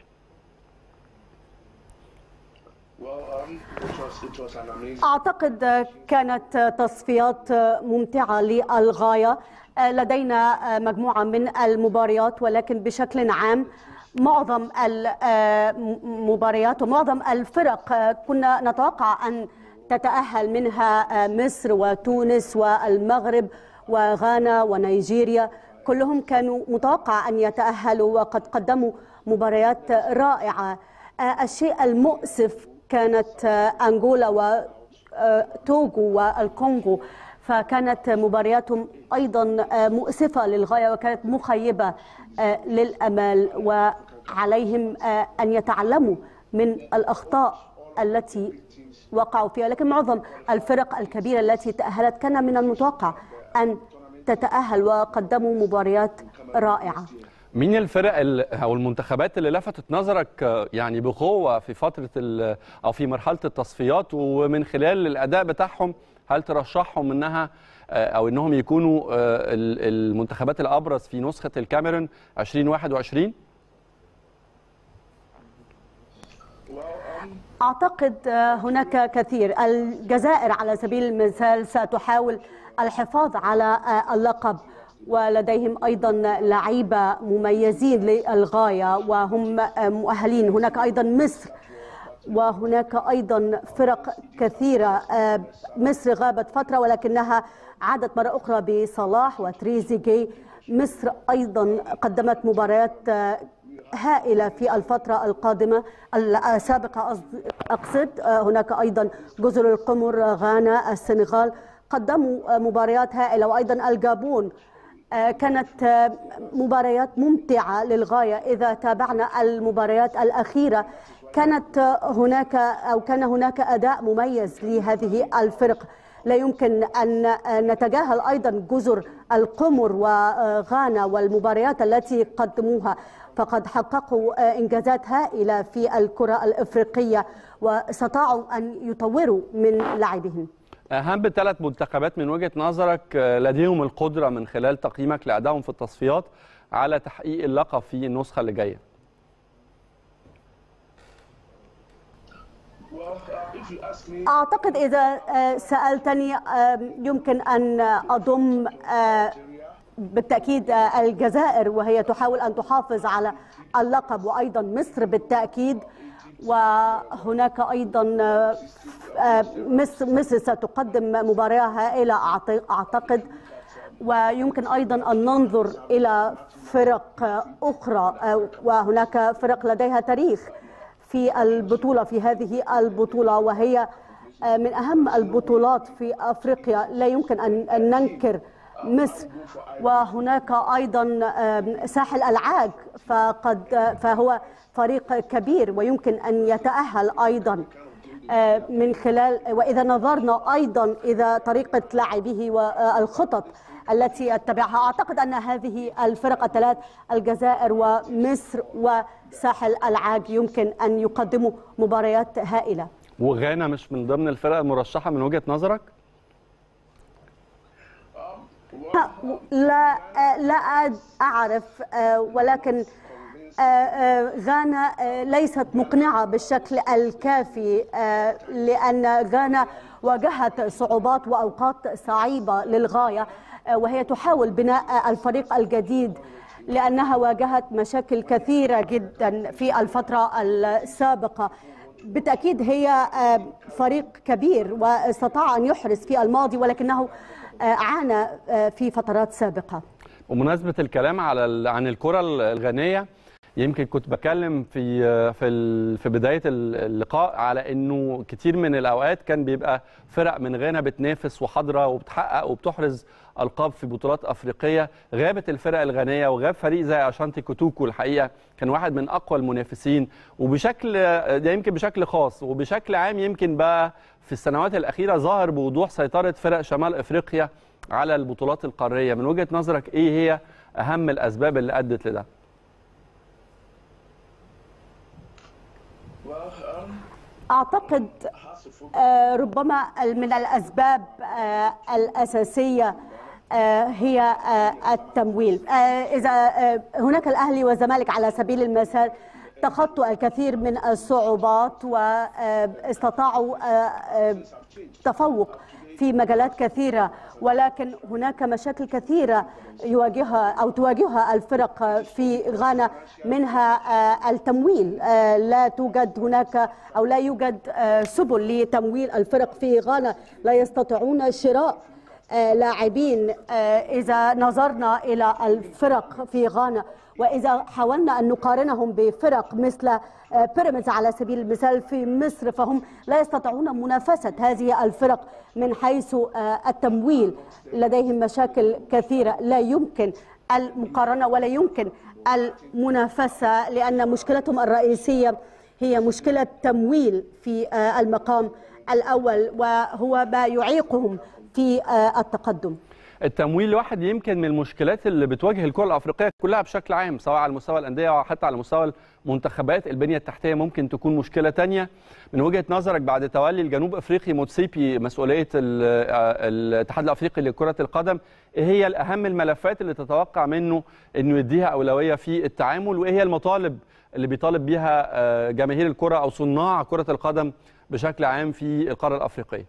Speaker 5: أعتقد كانت تصفيات ممتعة للغاية، لدينا مجموعة من المباريات، ولكن بشكل عام معظم المباريات ومعظم الفرق كنا نتوقع أن تتأهل، منها مصر وتونس والمغرب وغانا ونيجيريا، كلهم كانوا متوقع أن يتأهلوا وقد قدموا مباريات رائعة. الشيء المؤسف كانت أنغولا وتوغو والكونغو، فكانت مبارياتهم أيضا مؤسفة للغاية وكانت مخيبة للأمال، وعليهم أن يتعلموا من الأخطاء التي وقعوا فيها. لكن معظم الفرق الكبيرة التي تأهلت كان من المتوقع أن تتأهل وقدموا مباريات رائعة.
Speaker 1: مين الفرق او المنتخبات اللي لفتت نظرك يعني بقوه في فتره او في مرحله التصفيات، ومن خلال الاداء بتاعهم هل ترشحهم انها او انهم يكونوا المنتخبات الابرز في نسخه الكاميرون ألفين وواحد وعشرين؟
Speaker 5: أعتقد هناك كثير. الجزائر على سبيل المثال ستحاول الحفاظ على اللقب، ولديهم أيضا لعيبة مميزين للغاية وهم مؤهلين. هناك أيضا مصر، وهناك أيضا فرق كثيرة. مصر غابت فترة ولكنها عادت مرة أخرى بصلاح وتريزيجيه. مصر أيضا قدمت مباريات هائلة في الفترة القادمة السابقة أقصد. هناك أيضا جزر القمر، غانا، السنغال قدموا مباريات هائلة، وأيضا الجابون. كانت مباريات ممتعة للغاية. إذا تابعنا المباريات الأخيرة كانت هناك أو كان هناك أداء مميز لهذه الفرق. لا يمكن أن نتجاهل أيضا جزر القمر وغانا والمباريات التي قدموها، فقد حققوا إنجازات هائلة في الكرة الإفريقية واستطاعوا أن يطوروا من لاعبهم.
Speaker 1: اهم ثلاث منتخبات من وجهه نظرك لديهم القدره من خلال تقييمك لادائهم في التصفيات على تحقيق اللقب في النسخه اللي جايه؟
Speaker 5: أعتقد إذا سألتني يمكن أن أضم بالتأكيد الجزائر، وهي تحاول أن تحافظ على اللقب، وأيضا مصر بالتأكيد، وهناك أيضا مصر مصر ستقدم مباراة هائلة أعتقد، ويمكن أيضا أن ننظر إلى فرق أخرى، وهناك فرق لديها تاريخ في البطولة في هذه البطولة، وهي من أهم البطولات في أفريقيا، لا يمكن أن ننكر مصر. وهناك أيضا ساحل العاج فقد فهو فريق كبير ويمكن أن يتأهل أيضا من خلال، وإذا نظرنا أيضا إذا طريقة لعبه والخطط التي يتبعها، أعتقد أن هذه الفرق الثلاث الجزائر ومصر وساحل العاج يمكن أن يقدموا مباريات هائلة.
Speaker 1: وغانا مش من ضمن الفرق المرشحة من وجهة نظرك؟
Speaker 5: لا لا أعرف، ولكن غانا ليست مقنعة بالشكل الكافي، لأن غانا واجهت صعوبات وأوقات صعيبة للغاية، وهي تحاول بناء الفريق الجديد لأنها واجهت مشاكل كثيرة جدا في الفترة السابقة. بالتأكيد هي فريق كبير واستطاع أن يحرز في الماضي، ولكنه عانى في فترات سابقة.
Speaker 1: ومناسبة الكلام على عن الكرة الغانية، يمكن كنت بكلم في في في بدايه اللقاء على انه كتير من الاوقات كان بيبقى فرق من غانا بتنافس وحاضره وبتحقق وبتحرز القاب في بطولات افريقيه. غابت الفرق الغانيه وغاب فريق زي اشانتي كوتوكو، الحقيقه كان واحد من اقوى المنافسين، وبشكل ده يمكن بشكل خاص وبشكل عام يمكن بقى في السنوات الاخيره ظاهر بوضوح سيطره فرق شمال افريقيا على البطولات القاريه. من وجهه نظرك ايه هي اهم الاسباب اللي ادت لده؟
Speaker 5: أعتقد ربما من الأسباب الأساسية هي التمويل. إذا هناك الأهلي والزمالك على سبيل المثال تخطوا الكثير من الصعوبات واستطاعوا تفوق في مجالات كثيرة، ولكن هناك مشاكل كثيرة يواجهها أو تواجهها الفرق في غانا، منها التمويل. لا توجد هناك أو لا يوجد سبل لتمويل الفرق في غانا، لا يستطيعون شراء لاعبين. إذا نظرنا إلى الفرق في غانا وإذا حاولنا أن نقارنهم بفرق مثل بيراميدز على سبيل المثال في مصر، فهم لا يستطيعون منافسة هذه الفرق من حيث التمويل. لديهم مشاكل كثيرة، لا يمكن المقارنة ولا يمكن المنافسة، لأن مشكلتهم الرئيسية هي مشكلة تمويل في المقام الأول، وهو ما يعيقهم في التقدم.
Speaker 1: التمويل واحد يمكن من المشكلات اللي بتواجه الكرة الأفريقية كلها بشكل عام، سواء على مستوى الأندية وحتى على مستوى المنتخبات. البنية التحتية ممكن تكون مشكلة تانية. من وجهة نظرك بعد تولي الجنوب أفريقي موتسيبي مسؤولية الاتحاد الأفريقي لكرة القدم، إيه هي الأهم الملفات اللي تتوقع منه إنه يديها أولوية في التعامل، وإيه هي المطالب اللي بيطالب بيها جماهير الكرة أو صناع كرة القدم بشكل عام في القارة الأفريقية؟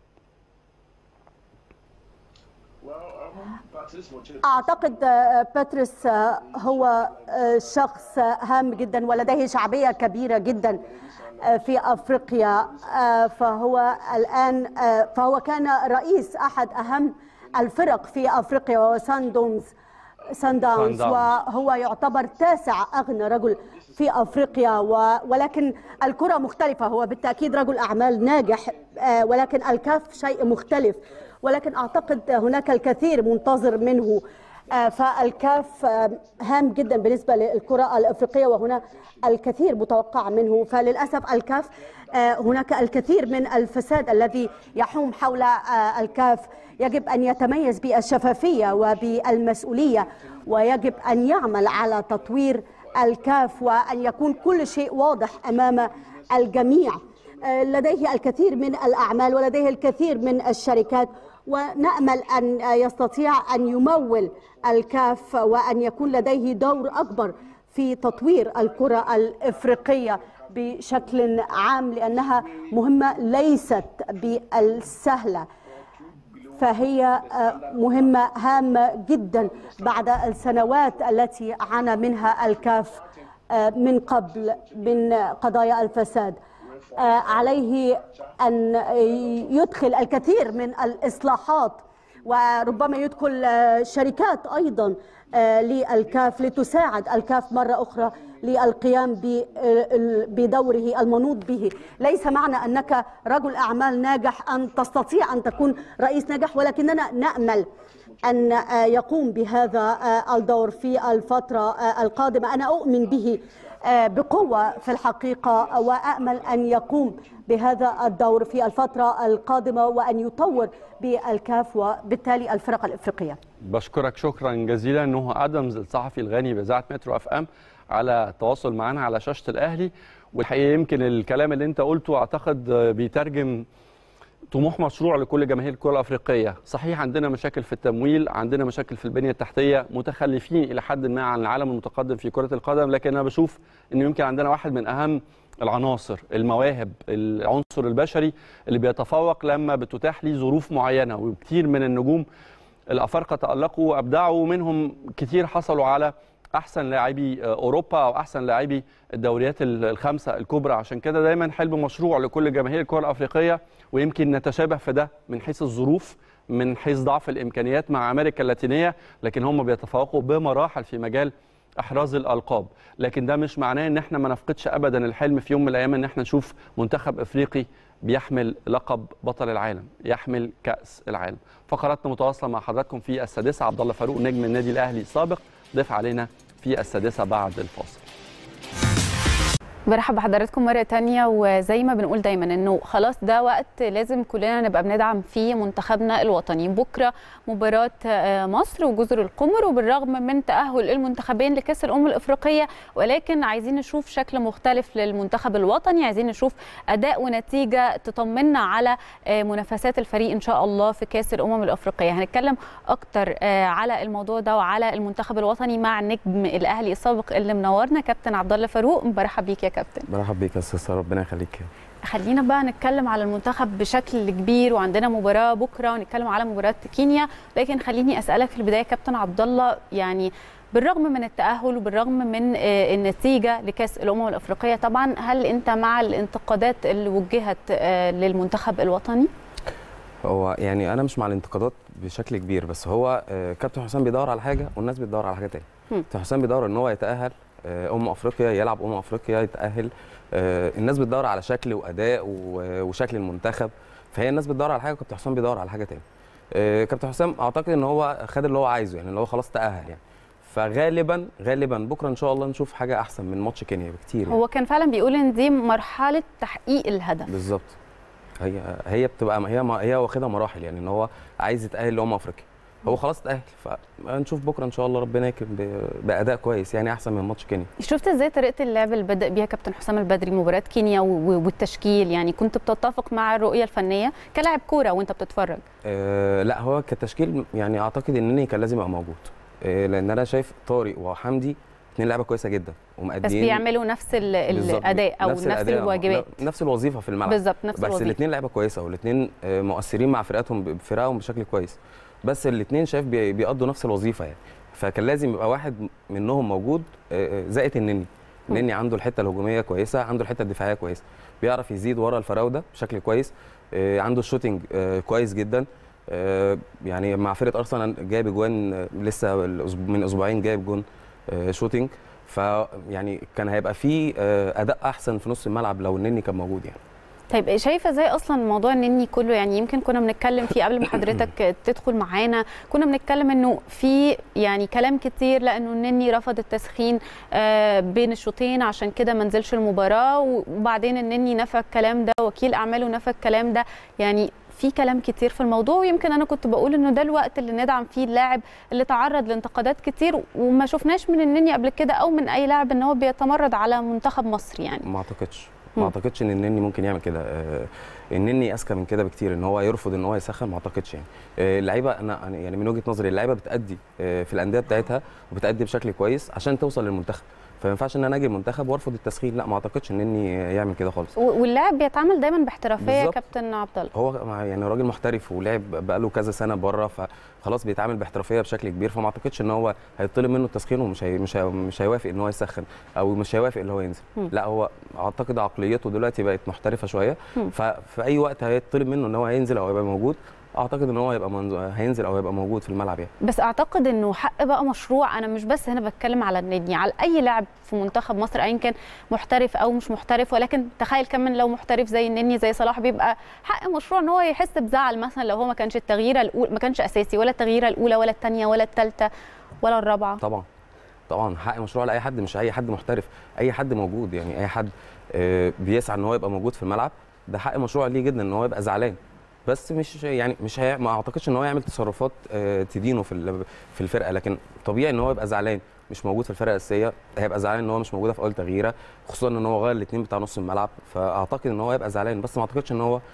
Speaker 5: أعتقد باتريس هو شخص هام جدا ولديه شعبية كبيرة جدا في أفريقيا، فهو الآن فهو كان رئيس أحد أهم الفرق في أفريقيا وهو سان داونز سان داونز وهو يعتبر تاسع أغنى رجل في أفريقيا، ولكن الكرة مختلفة. هو بالتأكيد رجل أعمال ناجح، ولكن الكاف شيء مختلف، ولكن أعتقد هناك الكثير منتظر منه. فالكاف هام جدا بالنسبة للكرة الأفريقية وهنا الكثير متوقع منه. فللأسف الكاف هناك الكثير من الفساد الذي يحوم حول الكاف. يجب أن يتميز بالشفافية وبالمسؤولية، ويجب أن يعمل على تطوير الكاف وأن يكون كل شيء واضح أمام الجميع. لديه الكثير من الأعمال ولديه الكثير من الشركات، ونأمل أن يستطيع أن يمول الكاف وأن يكون لديه دور أكبر في تطوير الكرة الإفريقية بشكل عام، لأنها مهمة ليست بالسهلة، فهي مهمة هامة جدا بعد السنوات التي عانى منها الكاف من قبل من قضايا الفساد. عليه أن يدخل الكثير من الإصلاحات، وربما يدخل شركات أيضا للكاف لتساعد الكاف مرة أخرى للقيام بدوره المنوط به. ليس معنى أنك رجل أعمال ناجح أن تستطيع أن تكون رئيس ناجح، ولكننا نأمل أن يقوم بهذا الدور في الفترة القادمة. أنا أؤمن به بقوة في الحقيقة، وأأمل أن يقوم بهذا الدور في الفترة القادمة وأن يطور بالكاف وبالتالي الفرق الإفريقية.
Speaker 1: بشكرك شكرا جزيلا نهى أدمز الصحفي الغني بإذاعة مترو اف ام على التواصل معنا على شاشة الأهلي. والحقيقة يمكن الكلام اللي انت قلته أعتقد بيترجم طموح مشروع لكل جماهير الكرة الأفريقية. صحيح عندنا مشاكل في التمويل، عندنا مشاكل في البنية التحتية، متخلفين إلى حد ما عن العالم المتقدم في كرة القدم، لكن أنا بشوف إنه يمكن عندنا واحد من أهم العناصر، المواهب، العنصر البشري اللي بيتفوق لما بتتاح ليه ظروف معينة. وكتير من النجوم الأفارقة تألقوا وأبدعوا، منهم كتير حصلوا على أحسن لاعبي أوروبا أو أحسن لاعبي الدوريات الخمسة الكبرى. عشان كده دايما حلم مشروع لكل جماهير الكرة الأفريقية، ويمكن نتشابه في ده من حيث الظروف، من حيث ضعف الإمكانيات مع أمريكا اللاتينية، لكن هم بيتفوقوا بمراحل في مجال احراز الالقاب. لكن ده مش معناه ان احنا ما نفقدش ابدا الحلم في يوم من الايام ان احنا نشوف منتخب افريقي بيحمل لقب بطل العالم، يحمل كاس العالم. فقراتنا متواصله مع حضراتكم في السادسه. عبد الله فاروق نجم النادي الاهلي السابق ضيف علينا في السادسه بعد الفاصل.
Speaker 2: برحب بحضراتكم مرة تانية، وزي ما بنقول دايما انه خلاص ده وقت لازم كلنا نبقى بندعم فيه منتخبنا الوطني. بكرة مباراة مصر وجزر القمر، وبالرغم من تأهل المنتخبين لكأس الأمم الأفريقية ولكن عايزين نشوف شكل مختلف للمنتخب الوطني، عايزين نشوف أداء ونتيجة تطمنا على منافسات الفريق إن شاء الله في كأس الأمم الأفريقية. هنتكلم أكتر على الموضوع ده وعلى المنتخب الوطني مع نجم الأهلي السابق اللي منورنا كابتن عبد الله فاروق. برحب بيك يا كابتن.
Speaker 6: مرحبا بيك يا استاذ، ربنا يخليك.
Speaker 2: خلينا بقى نتكلم على المنتخب بشكل كبير، وعندنا مباراه بكره ونتكلم على مباراه كينيا، لكن خليني اسالك في البدايه كابتن عبد الله، يعني بالرغم من التاهل وبالرغم من النتيجه لكاس الامم الافريقيه، طبعا هل انت مع الانتقادات اللي وجهت للمنتخب الوطني؟
Speaker 6: هو يعني انا مش مع الانتقادات بشكل كبير، بس هو كابتن حسام بيدور على حاجه والناس بتدور على حاجه ثانيه. كابتن حسام بيدور ان هو يتاهل أمم أفريقيا، يلعب أمم أفريقيا، يتأهل. الناس بتدور على شكل وأداء وشكل المنتخب، فهي الناس بتدور على حاجة، كابتن حسام بيدور على حاجة تاني. كابتن حسام أعتقد إن هو خد اللي هو عايزه، يعني اللي هو خلاص تأهل يعني. فغالبا غالبا بكره ان شاء الله نشوف حاجه احسن من ماتش كينيا بكتير يعني.
Speaker 2: هو كان فعلا بيقول ان دي مرحله تحقيق الهدف
Speaker 6: بالظبط. هي هي بتبقى هي هي واخدها مراحل، يعني ان هو عايز يتأهل لأمم أفريقيا، هو خلاص اتأهل، فنشوف بكره ان شاء الله ربنا يكرم باداء كويس يعني احسن من ماتش كينيا.
Speaker 2: شفت ازاي طريقه اللعب اللي بدا بيها كابتن حسام البدري مباراه كينيا والتشكيل؟ يعني كنت بتتفق مع الرؤيه الفنيه كلاعب كوره وانت بتتفرج؟
Speaker 6: أه لا، هو كتشكيل يعني اعتقد ان كان لازم يبقى موجود، أه لان انا شايف طارق وحمدي اثنين لعيبه كويسه جدا ومؤديين،
Speaker 2: بس بيعملوا نفس الاداء او نفس, نفس الواجبات،
Speaker 6: نفس الوظيفه في الملعب
Speaker 2: بالظبط، نفس
Speaker 6: الوظيفه. بس الاثنين لعيبه كويسه والاثنين مؤثرين مع فرقاتهم بفرقهم بشكل كويس، بس الاثنين شايف بيقضوا نفس الوظيفه يعني، فكان لازم يبقى واحد منهم موجود زائد النني. النني عنده الحته الهجوميه كويسه، عنده الحته الدفاعيه كويسه، بيعرف يزيد ورا الفراوده بشكل كويس، عنده الشوتنج كويس جدا، يعني مع فرقه ارسنال جايب اجوان لسه من اسبوعين، جايب جون شوتنج، فيعني كان هيبقى في اداء احسن في نص الملعب لو النني كان موجود يعني.
Speaker 2: طيب شايفه ازاي اصلا موضوع النني كله؟ يعني يمكن كنا بنتكلم فيه قبل ما حضرتك تدخل معانا، كنا بنتكلم انه في يعني كلام كتير لانه النني رفض التسخين بين الشوطين عشان كده ما نزلش المباراه، وبعدين النني نفى الكلام ده، وكيل اعماله نفى الكلام ده، يعني في كلام كتير في الموضوع. ويمكن انا كنت بقول انه ده الوقت اللي ندعم فيه اللاعب اللي تعرض لانتقادات كتير وما شفناش من النني قبل كده او من اي لاعب ان هو بيتمرد على منتخب مصر يعني.
Speaker 6: ما اعتقدش ما اعتقدش ان النني ممكن يعمل كده. آه النني اذكى من كده بكتير، ان هو يرفض ان هو يسخن، ما اعتقدش يعني. آه اللعيبه انا يعني من وجهه نظري اللعيبه بتادي آه في الانديه بتاعتها وبتادي بشكل كويس عشان توصل للمنتخب، فما ينفعش ان انا اجي المنتخب وارفض التسخين، لا ما اعتقدش ان اني يعمل كده خالص.
Speaker 2: واللاعب بيتعامل دايما باحترافيه يا كابتن عبد الله.
Speaker 6: هو يعني راجل محترف ولعب بقاله كذا سنه بره، فخلاص بيتعامل باحترافيه بشكل كبير، فما اعتقدش ان هو هيطلب منه التسخين ومش هي مش هي مش هيوافق ان هو يسخن او مش هيوافق ان هو ينزل. م. لا هو اعتقد عقليته دلوقتي بقت محترفه شويه، ففي اي وقت هيطلب منه ان هو هينزل او هيبقى موجود، اعتقد ان هو هيبقى منزو... هينزل او هيبقى موجود في الملعب يعني.
Speaker 2: بس اعتقد انه حق بقى مشروع، انا مش بس هنا بتكلم على النني، على اي لاعب في منتخب مصر ايا كان محترف او مش محترف، ولكن تخيل كمان لو محترف زي النني زي صلاح، بيبقى حق مشروع ان هو يحس بزعل مثلا لو هو ما كانش التغييره الاولى، ما كانش اساسي، ولا التغييره الاولى ولا الثانيه ولا الثالثه ولا الرابعه.
Speaker 6: طبعا طبعا حق مشروع لاي حد، مش اي حد محترف، اي حد موجود يعني، اي حد بيسعى ان هو يبقى موجود في الملعب، ده حق مشروع ليه جدا ان هو يبقى زعلان، بس مش يعني مش هي... ما اعتقدش ان هو يعمل تصرفات تدينه في في الفرقه، لكن طبيعي ان هو يبقى زعلان مش موجود في الفرقه الاساسيه، هيبقى زعلان ان هو مش موجود في اول تغييره، خصوصا ان هو غير الاثنين بتاع نص الملعب، فاعتقد ان هو يبقى زعلان، بس ما اعتقدش ان هو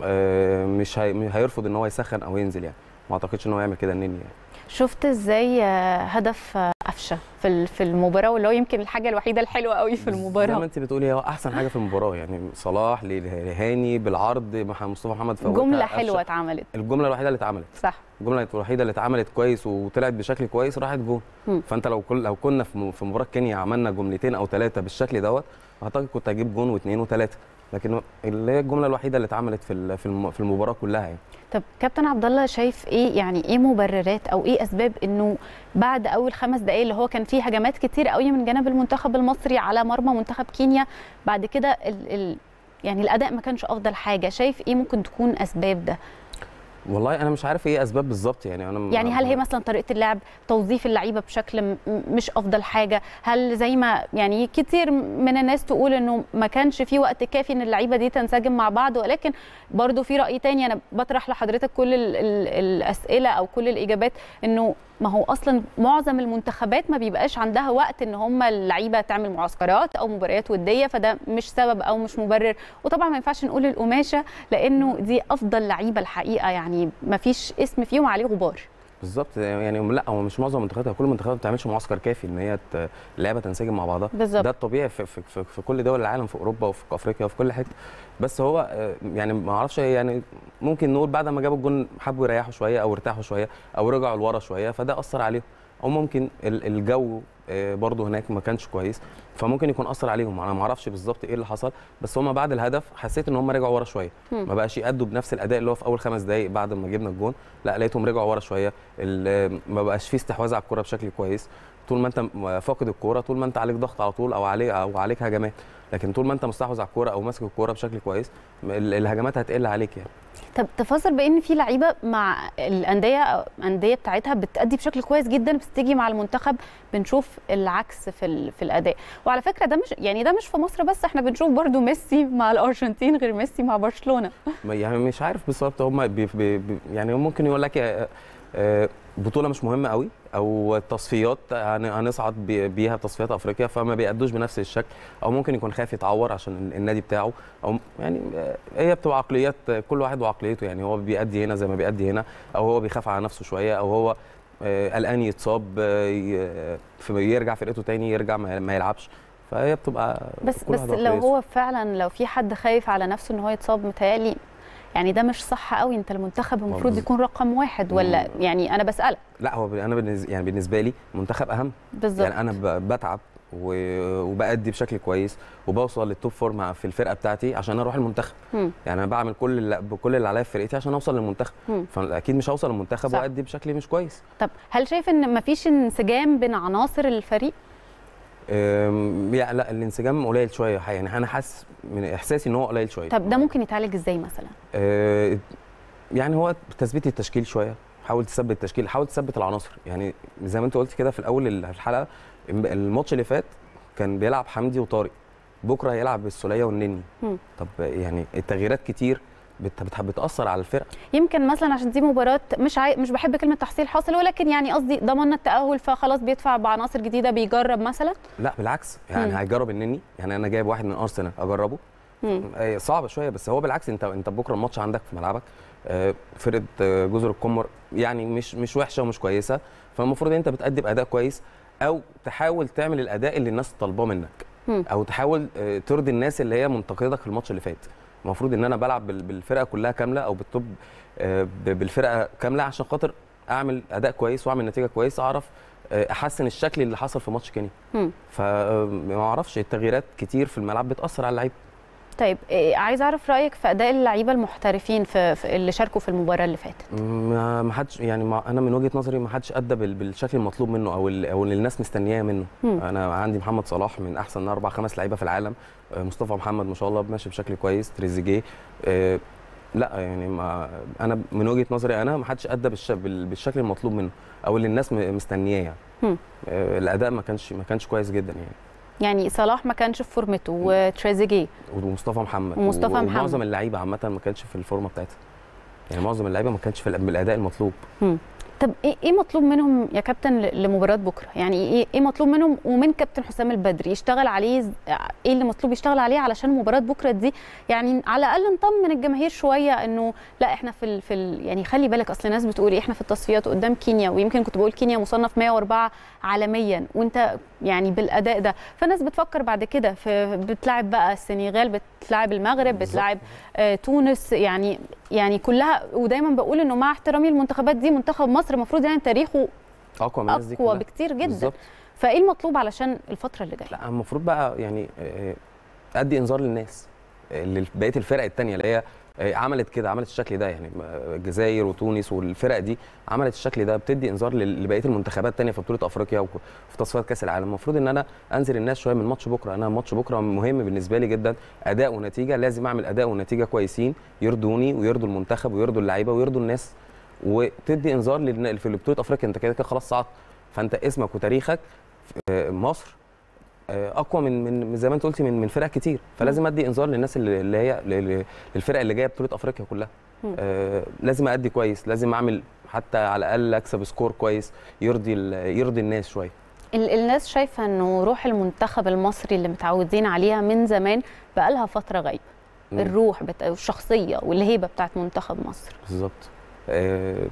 Speaker 6: مش هي... هيرفض ان هو يسخن او ينزل يعني، ما اعتقدش ان هو يعمل كده النني يعني.
Speaker 2: شفت ازاي هدف قفشه في في المباراه، واللي هو يمكن الحاجه الوحيده الحلوه قوي في المباراه
Speaker 6: زي ما انت بتقولي، هو احسن حاجه في المباراه يعني، صلاح لهاني بالعرض، مصطفى محمد فوتها،
Speaker 2: جمله حلوه اتعملت،
Speaker 6: الجمله الوحيده اللي اتعملت
Speaker 2: صح،
Speaker 6: الجمله الوحيده اللي اتعملت كويس وطلعت بشكل كويس راحت جون. فانت لو كل لو كنا في مباراه كينيا عملنا جملتين او ثلاثه بالشكل دوت، اعتقد كنت هجيب جون واثنين وثلاثه، لكن اللي هي الجمله الوحيده اللي اتعملت في في المباراه كلها يعني.
Speaker 2: طب كابتن عبد الله شايف ايه يعني، ايه مبررات او ايه اسباب انه بعد اول خمس دقائق اللي هو كان فيه هجمات كتير قوي من جانب المنتخب المصري على مرمى منتخب كينيا، بعد كده ال ال يعني الاداء ما كانش افضل حاجه، شايف ايه ممكن تكون اسباب ده؟
Speaker 6: والله انا مش عارف ايه اسباب بالظبط يعني. انا
Speaker 2: يعني هل هي مثلا طريقه اللعب، توظيف اللعيبه بشكل مش افضل حاجه، هل زي ما يعني كتير من الناس تقول انه ما كانش في وقت كافي ان اللعيبه دي تنسجم مع بعض، ولكن برضو في راي تاني انا بطرح لحضرتك كل ال ال الاسئله او كل الاجابات، انه ما هو اصلا معظم المنتخبات ما بيبقاش عندها وقت ان هم اللعيبه تعمل معسكرات او مباريات وديه، فده مش سبب او مش مبرر، وطبعا ما ينفعش نقول القماشه لانه دي افضل لعيبه الحقيقه يعني ما فيش اسم فيهم عليه غبار.
Speaker 6: بالظبط يعني، لا هو مش معظم المنتخبات، كل المنتخبات ما بتعملش معسكر كافي ان هي اللعيبه تنسجم مع بعضها بالزبط. ده الطبيعي في, في, في, في كل دول العالم، في اوروبا وفي افريقيا وفي كل حته، بس هو يعني ما اعرفش يعني، ممكن نقول بعد ما جابوا الجون حبوا يريحوا شويه او ارتاحوا شويه او رجعوا لورا شويه، فده اثر عليهم، او ممكن الجو برضه هناك ما كانش كويس، فممكن يكون اثر عليهم، انا ما اعرفش بالظبط ايه اللي حصل، بس هم بعد الهدف حسيت ان هم رجعوا ورا شويه، ما بقاش يأدوا بنفس الاداء اللي هو في اول خمس دقائق بعد ما جبنا الجون، لا لقيتهم رجعوا ورا شويه، ما بقاش في استحواذ على الكوره بشكل كويس، طول ما انت فاقد الكوره، طول ما انت عليك ضغط على طول او عليك او عليك هجمات، لكن طول ما انت مستحوذ على الكوره او ماسك الكوره بشكل كويس الهجمات هتقل عليك يعني.
Speaker 2: طب تفسر بان في لعيبه مع الانديه الانديه بتاعتها بتأدي بشكل كويس جدا، بس تيجي مع المنتخب بنشوف العكس في في الاداء، وعلى فكره ده مش يعني ده مش في مصر بس، احنا بنشوف برضو ميسي مع الارجنتين غير ميسي مع برشلونه. يعني
Speaker 6: مش عارف بالظبط هم بي بي يعني ممكن يقول لك بطوله مش مهمه قوي او تصفيات هنصعد بيها تصفيات افريقيا، فما بيأدوش بنفس الشكل، او ممكن يكون خايف يتعور عشان النادي بتاعه، او يعني هي بتبقى عقليات كل واحد وعقليته يعني، هو بيأدي هنا زي ما بيأدي هنا، او هو بيخاف على نفسه شويه، او هو قلقان يتصاب يرجع فرقته تاني يرجع ما يلعبش، فهي بتبقى
Speaker 2: بس بس لو هو فعلا لو في حد خايف على نفسه ان هو يتصاب، متهيألي يعني ده مش صح قوي، انت المنتخب المفروض يكون رقم واحد، ولا يعني انا بسألك؟
Speaker 6: لا هو انا بالنسبه يعني بالنسبه لي المنتخب اهم
Speaker 2: بالظبط،
Speaker 6: يعني انا بتعب وبأدي بشكل كويس وبوصل للتوب فور في الفرقه بتاعتي عشان اروح المنتخب، م. يعني انا بعمل كل اللي كل اللي عليا في فرقتي عشان اوصل للمنتخب، فاكيد مش هوصل للمنتخب وأدي بشكل مش كويس.
Speaker 2: طب هل شايف ان مفيش انسجام بين عناصر الفريق؟
Speaker 6: يعني لا الانسجام قليل شويه يعني، انا حاسس من احساسي ان هو قليل شويه.
Speaker 2: طب ده ممكن يتعالج ازاي مثلا؟
Speaker 6: أه يعني هو تثبيت التشكيل شويه، حاول تثبت التشكيل، حاول تثبت العناصر، يعني زي ما انت قلت كده في الاول الحلقه، الماتش اللي فات كان بيلعب حمدي وطارق، بكره هيلعب بالسوليه والنني، طب يعني التغييرات كتير بتحب بتاثر على الفرقه،
Speaker 2: يمكن مثلا عشان دي مباراه مش عاي... مش بحب كلمه تحصيل حاصل، ولكن يعني قصدي ضمننا التاهل فخلاص بيدفع بعناصر جديده بيجرب مثلا.
Speaker 6: لا بالعكس يعني مم. هيجرب النني، يعني انا جايب واحد من ارسنال اجربه آه، صعبه شويه، بس هو بالعكس انت انت بكره الماتش عندك في ملعبك. آه، فرقه آه، جزر القمر يعني مش مش وحشه ومش كويسه، فالمفروض انت بتقدم اداء كويس او تحاول تعمل الاداء اللي الناس طالباه منك، او تحاول آه، ترضي الناس اللي هي منتقدك في الماتش اللي فات. المفروض ان انا بلعب بال- بالفرقه كلها كامله او بالتوب آه، ب- بالفرقه كامله عشان خاطر اعمل اداء كويس واعمل نتيجه كويسه، اعرف آه، احسن الشكل اللي حصل في ماتش كينيا. فما اعرفش التغييرات كتير في الملعب بتاثر على اللعيبه.
Speaker 2: طيب إيه، عايز اعرف رايك في اداء اللعيبه المحترفين في, في اللي شاركوا في المباراه اللي فاتت.
Speaker 6: ما ما حدش يعني ما انا من وجهه نظري ما حدش ادى بال- بالشكل المطلوب منه او ال- او اللي الناس مستنياه منه.
Speaker 2: مم.
Speaker 6: انا عندي محمد صلاح من احسن اربع خمس لعيبه في العالم، آه، مصطفى محمد ما شاء الله ماشي بشكل كويس، تريزيجيه. آه، لا يعني ما انا من وجهه نظري انا ما حدش ادى بالش- بال- بالشكل المطلوب منه او اللي الناس م- مستنياه يعني.
Speaker 2: مم.
Speaker 6: آه، الاداء ما كانش ما كانش كويس جدا يعني.
Speaker 2: يعني صلاح ما كانش في فورمته وتريزيجيه
Speaker 6: ومصطفى محمد
Speaker 2: ومصطفى محمد.
Speaker 6: ومعظم اللعيبه عامه ما كانش في الفورمه بتاعتها، يعني معظم اللعيبه ما كانش في ال- بالاداء المطلوب.
Speaker 2: مم. طب ايه ايه مطلوب منهم يا كابتن ل- لمباراه بكره؟ يعني ايه ايه مطلوب منهم ومن كابتن حسام البدري يشتغل عليه؟ ز- ايه اللي مطلوب يشتغل عليه علشان مباراه بكره دي يعني على الاقل نطمن الجماهير شويه انه لا احنا في ال في ال يعني خلي بالك اصل الناس بتقول إيه، احنا في التصفيات قدام كينيا، ويمكن كنت بقول كينيا مصنف مية وأربعة عالميا وانت يعني بالاداء ده، فالناس بتفكر بعد كده في بتلعب بقى السنغال، بتلعب المغرب، بتلعب آه تونس، يعني يعني كلها. ودايما بقول انه مع احترامي المنتخبات دي منتخب مصر المفروض يعني تاريخه
Speaker 6: اقوى من الناس دي
Speaker 2: اقوى
Speaker 6: كلها.
Speaker 2: بكتير جدا.
Speaker 6: بالظبط.
Speaker 2: فايه المطلوب علشان الفتره اللي جايه؟
Speaker 6: لا المفروض بقى يعني آه، ادي انذار للناس اللي بقيه الفرق الثانيه اللي هي آه، عملت كده، عملت الشكل ده، يعني آه، الجزائر وتونس والفرق دي عملت الشكل ده، بتدي انذار لل- لبقيه المنتخبات الثانيه في بطوله افريقيا وفي تصفيات كاس العالم. المفروض ان انا انزل الناس شويه من ماتش بكره. انا ماتش بكره مهم بالنسبه لي جدا، اداء ونتيجه، لازم اعمل اداء ونتيجه كويسين يرضوني ويرضوا المنتخب ويرضوا اللعيبه ويرضوا الناس، وتدي انذار لل- في بطوله افريقيا. انت كده كده خلاص صعدت، فانت اسمك وتاريخك في مصر اقوى من من زي ما انت قلتي من من فرق كتير، فلازم ادي انذار للناس اللي اللي هي ل- للفرق اللي جايه بطوله افريقيا كلها. آه لازم ادي كويس، لازم اعمل حتى على الاقل اكسب سكور كويس يرضي ال- يرضي الناس شويه.
Speaker 2: ال- الناس شايفه انه روح المنتخب المصري اللي متعودين عليها من زمان بقى لها فتره غايبه.
Speaker 6: مم.
Speaker 2: الروح بتا... والشخصيه والهيبه بتاعت منتخب مصر.
Speaker 6: بالظبط. آه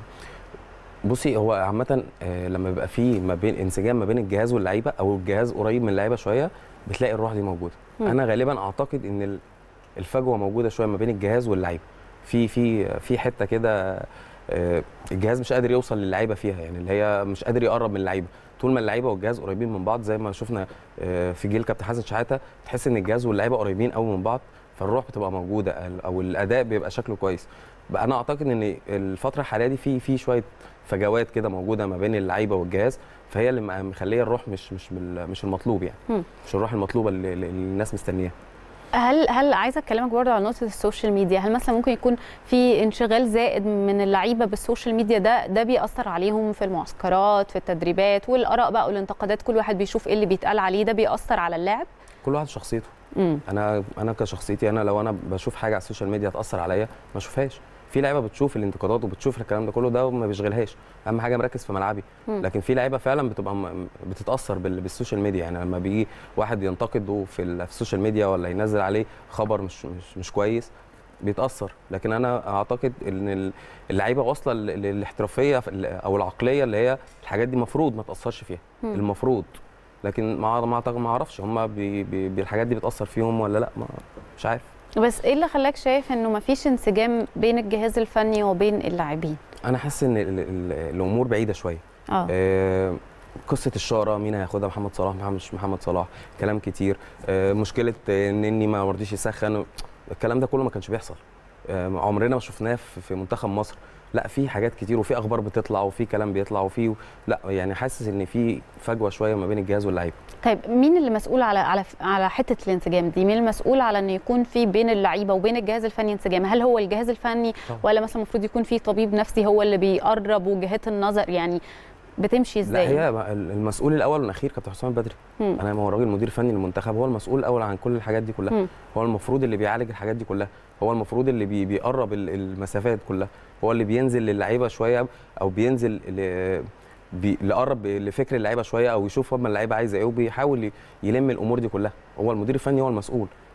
Speaker 6: بصي هو عامه آه لما بيبقى في ما بين انسجام ما بين الجهاز واللعيبه او الجهاز قريب من اللعيبه شويه بتلاقي الروح دي موجوده.
Speaker 2: مم.
Speaker 6: انا غالبا اعتقد ان ال- الفجوه موجوده شويه ما بين الجهاز واللعيبه، في في في حته كده آه، الجهاز مش قادر يوصل للعيبه فيها، يعني اللي هي مش قادر يقرب من اللعيبه. طول ما اللعيبه والجهاز قريبين من بعض زي ما شفنا آه، في جيل كابتن حسن شحاته، تحس ان الجهاز واللعيبه قريبين قوي من بعض، فالروح بتبقى موجوده او الاداء بيبقى شكله كويس. بقى انا اعتقد ان الفتره الحاليه دي في في شويه فجوات كده موجوده ما بين اللعيبه والجهاز، فهي اللي مخليه الروح مش مش بال- مش المطلوب يعني.
Speaker 2: مم.
Speaker 6: مش الروح المطلوبه اللي اللي الناس مستنياها.
Speaker 2: هل هل عايزه اكلمك برضه على نقطه السوشيال ميديا؟ هل مثلا ممكن يكون في انشغال زائد من اللعيبه بالسوشيال ميديا، ده ده بيأثر عليهم في المعسكرات في التدريبات والاراء بقى والانتقادات، كل واحد بيشوف ايه اللي بيتقال عليه، ده بيأثر على اللاعب؟
Speaker 6: كل واحد شخصيته.
Speaker 2: امم
Speaker 6: انا انا كشخصيتي انا لو انا بشوف حاجه على السوشيال ميديا تاثر عليا ما اشوفهاش. في لعيبه بتشوف الانتقادات وبتشوف الكلام ده كله، ده وما بيشغلهاش، اهم حاجه مركز في ملعبي.
Speaker 2: مم.
Speaker 6: لكن في لعيبه فعلا بتبقى م- بتتاثر بال- بالسوشيال ميديا، يعني لما بيجي واحد ينتقده في, ال- في السوشيال ميديا ولا ينزل عليه خبر مش مش مش كويس بيتاثر. لكن انا اعتقد ان ال- اللعيبه واصله لل- للاحترافيه في ال- او العقليه اللي هي الحاجات دي المفروض ما تاثرش فيها.
Speaker 2: مم.
Speaker 6: المفروض. لكن ما ما أعتقد- ما اعرفش هم بي بي بالحاجات دي بتاثر فيهم ولا لا، ما مش عارف.
Speaker 2: بس ايه اللي خلاك شايف انه مفيش انسجام بين الجهاز الفني وبين اللاعبين؟
Speaker 6: انا حاسس ان ال- ال- الامور بعيده شويه.
Speaker 2: اه
Speaker 6: آه، قصه الشاره مين هياخدها، محمد صلاح محمد مش محمد صلاح، كلام كتير. آه، مشكله ان اني ما مرضيش يسخن، الكلام ده كله ما كانش بيحصل. آه، عمرنا ما شفناه في في منتخب مصر. لا في حاجات كتير وفي اخبار بتطلع وفي كلام بيطلع وفي لا يعني حاسس ان في فجوه شويه ما بين الجهاز واللعيبه.
Speaker 2: طيب مين اللي مسؤول على على على حته الانسجام دي؟ مين المسؤول على ان يكون في بين اللعيبه وبين الجهاز الفني انسجام؟ هل هو الجهاز الفني
Speaker 6: طبعا.
Speaker 2: ولا مثلا المفروض يكون في طبيب نفسي هو اللي بيقرب وجهات النظر؟ يعني بتمشي ازاي؟
Speaker 6: لا هي المسؤول الاول والاخير كابتن حسام البدري.
Speaker 2: مم.
Speaker 6: انا هو راجل مدير فني للمنتخب، هو المسؤول الاول عن كل الحاجات دي كلها.
Speaker 2: مم.
Speaker 6: هو المفروض اللي بيعالج الحاجات دي كلها، هو المفروض اللي بي بيقرب ال- المسافات كلها، هو اللي بينزل للعيبه شويه او بينزل ل- بي- يقرب لفكر اللعيبه شويه او يشوف هم اللعيبه عايزه ايه وبيحاول ي- يلم الامور دي كلها. هو المدير الفني هو المسؤول،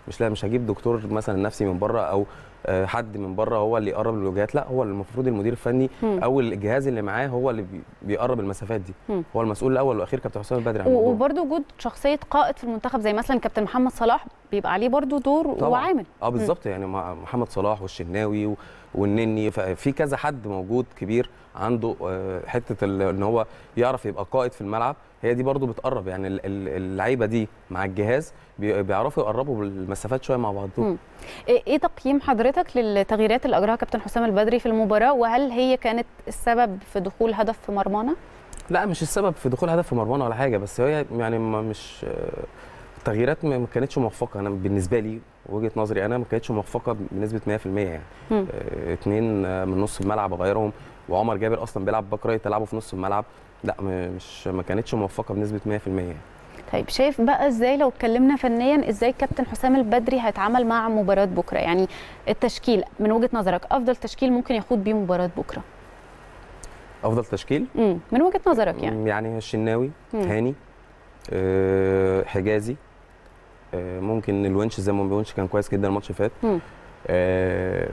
Speaker 6: مش لا مش هجيب دكتور مثلا نفسي من بره او حد من بره هو اللي يقرب الوجهات، لا هو المفروض المدير الفني م. او الجهاز اللي معاه هو اللي بيقرب المسافات دي م. هو المسؤول الاول والاخير كابتن حسام البدري عن الموضوع.
Speaker 2: وبرده وجود شخصيه قائد في المنتخب زي مثلا كابتن محمد صلاح بيبقى عليه برده دور طبعًا. وعامل
Speaker 6: اه بالظبط، يعني محمد صلاح والشناوي والنني، في كذا حد موجود كبير عنده حته ان هو يعرف يبقى قائد في الملعب، هي دي برضو بتقرب يعني اللعيبه دي مع الجهاز بيعرفوا يقربوا بالمسافات شويه مع بعضهم.
Speaker 2: ايه تقييم حضرتك للتغييرات اللي اجراها كابتن حسام البدري في المباراه، وهل هي كانت السبب في دخول هدف في مرمانا؟
Speaker 6: لا مش السبب في دخول هدف في مرمانا ولا حاجه، بس هي يعني مش التغييرات ما كانتش موفقه. انا بالنسبه لي وجهه نظري انا ما كانتش موفقه بنسبه مية في المية يعني. اه اتنين من نص الملعب اغيرهم، وعمر جابر اصلا بيلعب باك رايت تلعبه في نص الملعب، لا مش ما كانتش موفقه بنسبه مية في المية يعني.
Speaker 2: طيب شايف بقى ازاي لو اتكلمنا فنيا ازاي كابتن حسام البدري هيتعامل مع مباراه بكره؟ يعني التشكيل من وجهه نظرك افضل تشكيل ممكن يخوض بيه مباراه بكره؟
Speaker 6: افضل تشكيل
Speaker 2: امم من وجهه نظرك يعني
Speaker 6: يعني الشناوي، هاني، أه حجازي، أه ممكن الونش زي ما الونش كان كويس جدا الماتش اللي فات، أه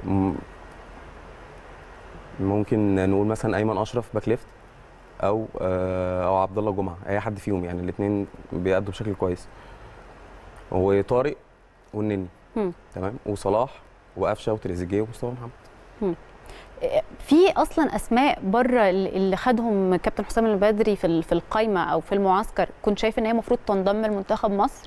Speaker 6: ممكن نقول مثلا ايمن اشرف باك ليفت او او عبد الله جمعه، اي حد فيهم يعني الاثنين بيأدوا بشكل كويس، وطارق والنني تمام، وصلاح وقفشه وتريزيجيه ومصطفى محمد.
Speaker 2: في اصلا اسماء بره اللي خدهم كابتن حسام البدري في في القايمه او في المعسكر كنت شايف ان هي المفروض تنضم لمنتخب مصر؟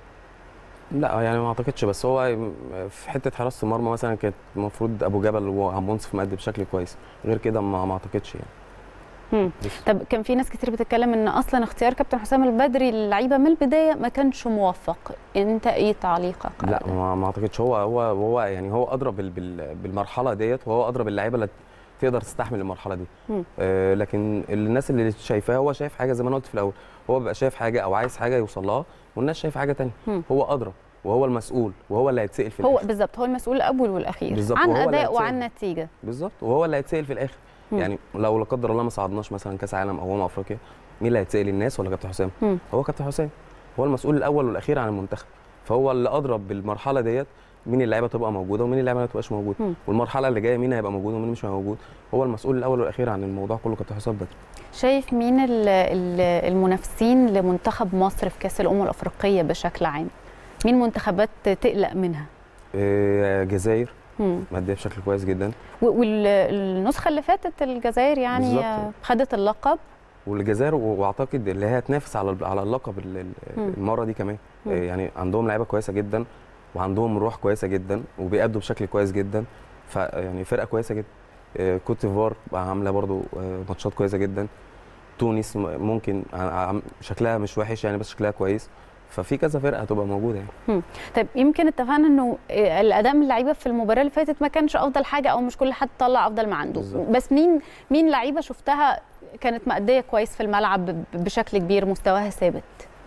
Speaker 6: لا يعني ما اعتقدش، بس هو في حته حراسه المرمى مثلا كانت المفروض ابو جبل وعم منصف مأدي بشكل كويس، غير كده ما, ما اعتقدش يعني.
Speaker 2: مم. طب كان في ناس كتير بتتكلم ان اصلا اختيار كابتن حسام البدري للعيبه من البدايه ما كانش موفق، انت ايه تعليقك؟
Speaker 6: لا ما, ما اعتقدش، هو هو هو يعني هو ادرى بالمرحله ديت، وهو ادرى باللعيبه اللي تقدر تستحمل المرحله دي. آه لكن الناس اللي شايفاه هو شايف حاجه زي ما انا قلت في الاول، هو بيبقى شايف حاجه او عايز حاجه يوصل لها، والناس شايفه حاجه ثانيه، هو ادرى وهو المسؤول وهو اللي هيتسال في الاخر.
Speaker 2: هو بالظبط هو المسؤول الاول والاخير عن اداء وعن نتيجه.
Speaker 6: بالظبط، وهو اللي هيتسال في الاخر. مم. يعني لو لا قدر الله ما صعدناش مثلا كاس عالم او امم افريقيا، مين اللي هيتسال؟ الناس ولا كابتن حسام؟ مم. هو كابتن حسام هو المسؤول الاول والاخير عن المنتخب، فهو اللي اضرب بالمرحله ديت مين اللعيبه تبقى موجوده ومين اللعيبه ما تبقاش موجوده، مم. والمرحله اللي جايه مين هيبقى موجود ومين مش موجود، هو المسؤول الاول والاخير عن الموضوع كله كابتن حسام بدري.
Speaker 2: شايف مين المنافسين لمنتخب مصر في كاس الامم الافريقيه بشكل عام؟ مين منتخبات تقلق منها؟
Speaker 6: الجزائر ماديه بشكل كويس جدا،
Speaker 2: والنسخه اللي فاتت الجزائر يعني بالزبط. خدت اللقب،
Speaker 6: والجزائر واعتقد اللي هي هتنافس على على اللقب المره دي كمان. مم. يعني عندهم لعيبه كويسه جدا وعندهم روح كويسه جدا وبيأدوا بشكل كويس جدا، فيعني فرقه كويسه جدا. كوت ديفوار عامله برضو ماتشات كويسه جدا، تونس ممكن شكلها مش وحش يعني بس شكلها كويس، ففي كذا فرقه هتبقى موجوده يعني.
Speaker 2: طيب يمكن اتفقنا انه الاداء من اللعيبه في المباراه اللي فاتت ما كانش افضل حاجه او مش كل حد طلع افضل ما عنده، بالزبط. بس مين مين لعيبه شفتها كانت مأديه كويس في الملعب بشكل كبير مستواها ثابت؟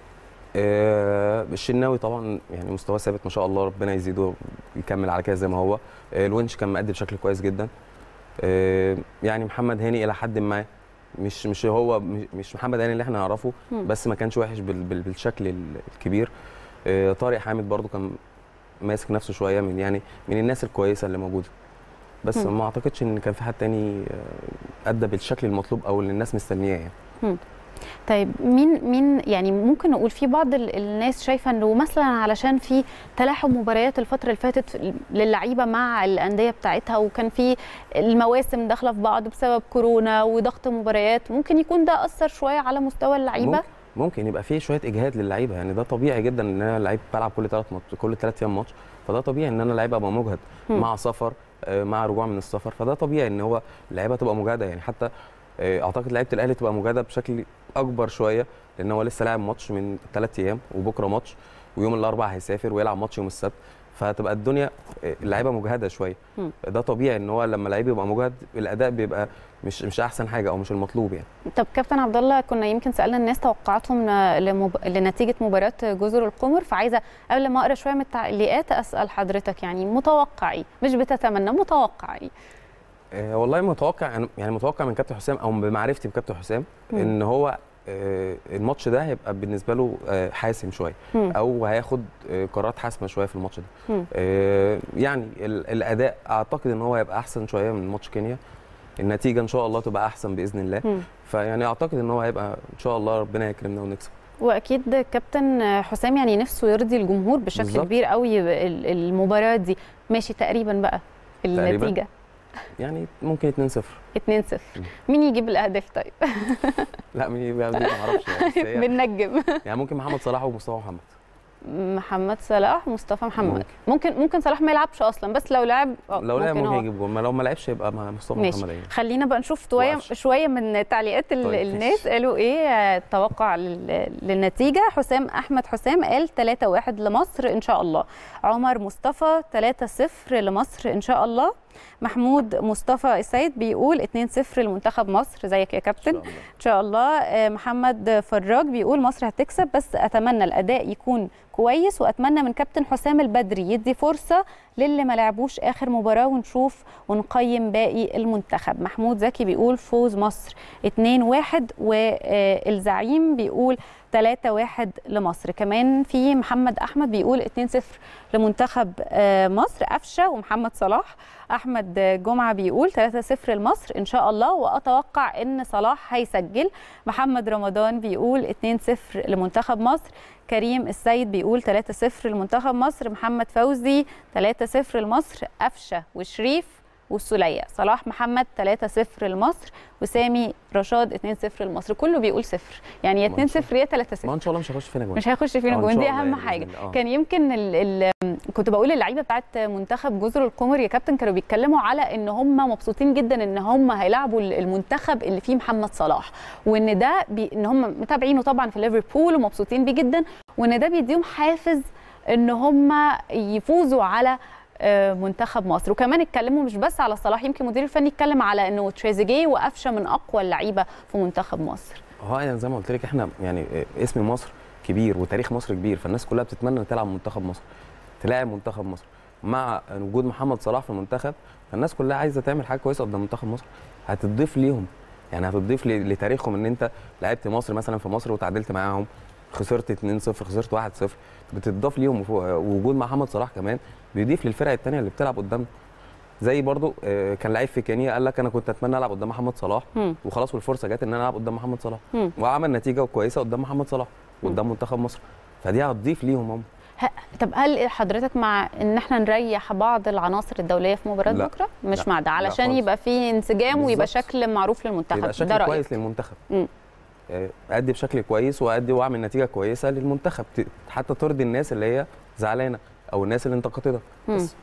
Speaker 6: آه الشناوي طبعا يعني مستواه ثابت ما شاء الله، ربنا يزيده ويكمل على كده زي ما هو. آه الونش كان مأدي بشكل كويس جدا. آه يعني محمد هاني الى حد ما مش مش هو مش محمد هاني اللي احنا نعرفه، بس ما كانش وحش بالشكل الكبير. آه طارق حامد برضو كان ماسك نفسه شويه من يعني من الناس الكويسه اللي موجوده، بس م. ما اعتقدش ان كان في حد تاني ادى بالشكل المطلوب او اللي الناس مستنياه يعني. م.
Speaker 2: طيب مين مين يعني ممكن نقول في بعض الناس شايفه انه مثلا علشان في تلاحم مباريات الفتره اللي فاتت للعيبه مع الانديه بتاعتها، وكان في المواسم داخله في بعض بسبب كورونا وضغط مباريات، ممكن يكون ده اثر شويه على مستوى اللعيبه؟
Speaker 6: ممكن, ممكن يبقى فيه شويه اجهاد للعيبه، يعني ده طبيعي جدا ان انا لعيب بلعب كل ثلاث ماتش كل ثلاث ايام ماتش، فده طبيعي ان انا لعيب ابقى مجهد م. مع سفر مع رجوع من السفر، فده طبيعي ان هو اللعيبه تبقى مجهده يعني. حتى اعتقد لعيبه الاهلي تبقى مجهده بشكل اكبر شويه لان هو لسه لاعب ماتش من ثلاث ايام وبكره ماتش ويوم الاربعاء هيسافر ويلعب ماتش يوم السبت، فهتبقى الدنيا اللعيبه مجهده شويه. م. ده طبيعي ان هو لما لعيب يبقى مجهد الاداء بيبقى مش مش احسن حاجه او مش المطلوب يعني.
Speaker 2: طب كابتن عبد الله، كنا يمكن سالنا الناس توقعاتهم لمب... لنتيجه مباراه جزر القمر، فعايزه قبل ما اقرا شويه من التعليقات اسال حضرتك يعني متوقعي مش بتتمنى متوقعي؟
Speaker 6: أه والله متوقع يعني متوقع من كابتن حسام او بمعرفتي بكابتن حسام م. ان هو آه، الماتش ده هيبقى بالنسبه له آه، حاسم شويه، او هياخد آه، قرارات حاسمه شويه في الماتش ده. آه، يعني ال- الاداء اعتقد ان هو هيبقى احسن شويه من ماتش كينيا، النتيجه ان شاء الله تبقى احسن باذن الله.
Speaker 2: مم.
Speaker 6: فيعني اعتقد ان هو هيبقى ان شاء الله ربنا يكرمنا ونكسب.
Speaker 2: واكيد كابتن حسام يعني نفسه يرضي الجمهور بشكل
Speaker 6: بالظبط.
Speaker 2: كبير قوي ال- المباراه دي. ماشي تقريبا بقى
Speaker 6: تقريباً.
Speaker 2: النتيجه
Speaker 6: يعني ممكن اتنين صفر.
Speaker 2: اتنين صفر. مين يجيب الاهداف طيب؟
Speaker 6: لا مين يبقى ما اعرفش يعني، بس هي-
Speaker 2: بننجم.
Speaker 6: يعني ممكن محمد صلاح ومصطفى محمد.
Speaker 2: محمد صلاح ومصطفى محمد.
Speaker 6: ممكن.
Speaker 2: ممكن ممكن صلاح ما يلعبش اصلا، بس لو لعب آه،
Speaker 6: لو لعب ممكن
Speaker 2: هو.
Speaker 6: يجيب جول، ما لو ما لعبش يبقى مع مصطفى
Speaker 2: ماشي.
Speaker 6: محمد. يعني
Speaker 2: خلينا بقى نشوف شويه
Speaker 6: وقفش.
Speaker 2: شويه من تعليقات ال-
Speaker 6: طيب،
Speaker 2: الناس
Speaker 6: ماشي.
Speaker 2: قالوا ايه. آه، توقع لل- للنتيجه. حسام احمد حسام قال ثلاثة واحد لمصر ان شاء الله. عمر مصطفى ثلاثة صفر لمصر ان شاء الله. محمود مصطفى السيد بيقول اتنين صفر لمنتخب مصر. زيك يا كابتن.
Speaker 6: إن شاء الله.
Speaker 2: ان شاء الله. آه، محمد فراج بيقول مصر هتكسب، بس اتمنى الاداء يكون كويس، واتمنى من كابتن حسام البدري يدي فرصه للي ما لعبوش اخر مباراه ونشوف ونقيم باقي المنتخب. محمود زكي بيقول فوز مصر اتنين واحد، والزعيم بيقول ثلاثة واحد لمصر. كمان في محمد احمد بيقول اتنين صفر لمنتخب آه، مصر. قفشه ومحمد صلاح. احمد جمعه بيقول ثلاثة صفر لمصر ان شاء الله، واتوقع ان صلاح هيسجل. محمد رمضان بيقول اتنين صفر لمنتخب مصر. كريم السيد بيقول ثلاثة صفر لمنتخب مصر. محمد فوزي ثلاثة صفر لمصر. قفشه وشريف والسليه. صلاح محمد ثلاثة صفر لمصر. وسامي رشاد اتنين صفر لمصر. كله بيقول صفر، يعني يا اتنين صفر يا ثلاثة صفر.
Speaker 6: ما ان شاء الله مش هيخش فينا جول.
Speaker 2: مش هيخش فينا
Speaker 6: آه، إن
Speaker 2: جون،
Speaker 6: شاء
Speaker 2: دي
Speaker 6: الله
Speaker 2: اهم
Speaker 6: يعني
Speaker 2: حاجه.
Speaker 6: بإذن الله. آه.
Speaker 2: كان يمكن ال ال كنت بقول اللعيبه بتاعت منتخب جزر القمر يا كابتن كانوا بيتكلموا على ان هم مبسوطين جدا ان هم هيلاعبوا المنتخب اللي فيه محمد صلاح، وان ده بي ان هم متابعينه طبعا في ليفربول ومبسوطين بيه جدا، وان ده بيديهم حافز ان هم يفوزوا على آه، منتخب مصر. وكمان اتكلموا مش بس على صلاح، يمكن المدير الفني اتكلم على انه تريزيجيه وقفشه من اقوى اللعيبه في منتخب مصر.
Speaker 6: اه يعني زي ما قلت لك احنا يعني اسم مصر كبير وتاريخ مصر كبير، فالناس كلها بتتمنى ان تلعب منتخب مصر، تلاعب منتخب مصر. مع وجود محمد صلاح في المنتخب فالناس كلها عايزه تعمل حاجه كويسه قدام منتخب مصر، هتضيف ليهم، يعني هتضيف ل- لتاريخهم ان انت لعبت مصر مثلا في مصر وتعادلت معاهم، خسرت اتنين صفر، خسرت واحد صفر، بتضاف ليهم. ووجود محمد صلاح كمان بيضيف للفرق الثانيه اللي بتلعب قدامنا. زي برضو آه، كان لعيب في كينيا قال لك انا كنت اتمنى العب قدام محمد صلاح
Speaker 2: مم.
Speaker 6: وخلاص، والفرصه جت ان انا العب قدام محمد صلاح
Speaker 2: مم.
Speaker 6: وعمل نتيجه كويسه قدام محمد صلاح وقدام منتخب مصر، فدي هتضيف ليهم هم.
Speaker 2: ه- طب هل حضرتك مع ان احنا نريح بعض العناصر الدوليه في مباراه
Speaker 6: لا.
Speaker 2: بكره؟ مش
Speaker 6: لا.
Speaker 2: مع ده،
Speaker 6: لا
Speaker 2: علشان
Speaker 6: خالص.
Speaker 2: يبقى في انسجام ويبقى
Speaker 6: بالظبط.
Speaker 2: شكل معروف للمنتخب.
Speaker 6: يبقى
Speaker 2: ده
Speaker 6: شكل
Speaker 2: رأيك؟
Speaker 6: كويس للمنتخب.
Speaker 2: مم.
Speaker 6: آه، ادي بشكل كويس وادي واعمل نتيجه كويسه للمنتخب، ت- حتى ترضي الناس اللي هي زعلانه او الناس اللي انتقدتك.
Speaker 2: مم.
Speaker 6: بس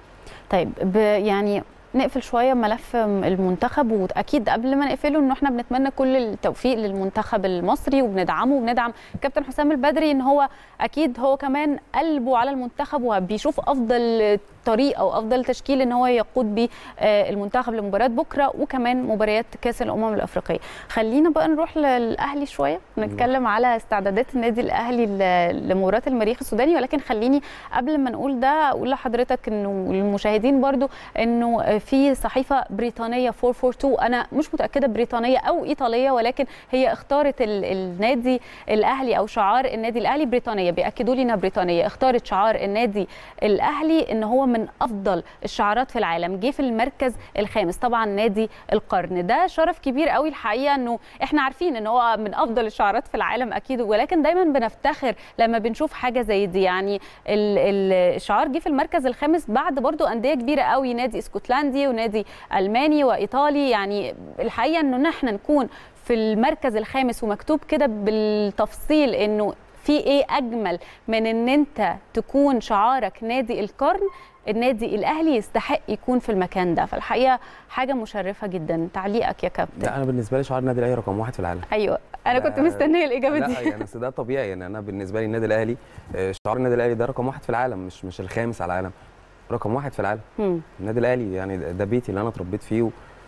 Speaker 2: طيب ب- يعني نقفل شويه ملف المنتخب، واكيد قبل ما نقفله انه احنا بنتمنى كل التوفيق للمنتخب المصري وبندعمه وبندعم كابتن حسام البدري، ان هو اكيد هو كمان قلبه على المنتخب وبيشوف افضل طريقه او افضل تشكيل ان هو يقود بيه آه، المنتخب لمباراه بكره وكمان مباريات كاس الامم الافريقيه. خلينا بقى نروح للاهلي شويه ونتكلم على استعدادات النادي الاهلي ل- لمباراه المريخ السوداني، ولكن خليني قبل ما نقول ده اقول لحضرتك انه للمشاهدين برضو انه في صحيفه بريطانيه أربعمية واتنين، انا مش متاكده بريطانيه او ايطاليه، ولكن هي اختارت ال- النادي الاهلي او شعار النادي الاهلي بريطانيه، بياكدوا لي انها بريطانيه. اختارت شعار النادي الاهلي ان هو من افضل الشعارات في العالم، جه في المركز الخامس، طبعا نادي القرن. ده شرف كبير قوي الحقيقه، انه احنا عارفين ان هو من افضل الشعارات في العالم اكيد، ولكن دايما بنفتخر لما بنشوف حاجه زي دي. يعني ال- ال- الشعار جه في المركز الخامس بعد برضو انديه كبيره قوي، نادي اسكتلندي ونادي الماني وايطالي. يعني الحقيقه انه نحن نكون في المركز الخامس ومكتوب كده بالتفصيل انه في ايه اجمل من ان انت تكون شعارك نادي القرن. النادي الاهلي يستحق يكون في المكان ده، فالحقيقه حاجه مشرفه جدا. تعليقك يا كابتن؟
Speaker 6: لا انا بالنسبه لي شعار النادي الاهلي رقم واحد في العالم.
Speaker 2: ايوه انا كنت
Speaker 6: لا-
Speaker 2: مستنيه الاجابه
Speaker 6: لا
Speaker 2: دي.
Speaker 6: يعني أصل ده طبيعي، يعني انا بالنسبه لي النادي الاهلي آه، شعار النادي الاهلي ده رقم واحد في العالم، مش مش الخامس على العالم، رقم واحد في العالم.
Speaker 2: مم.
Speaker 6: النادي الاهلي يعني ده ده بيتي اللي انا اتربيت فيه و...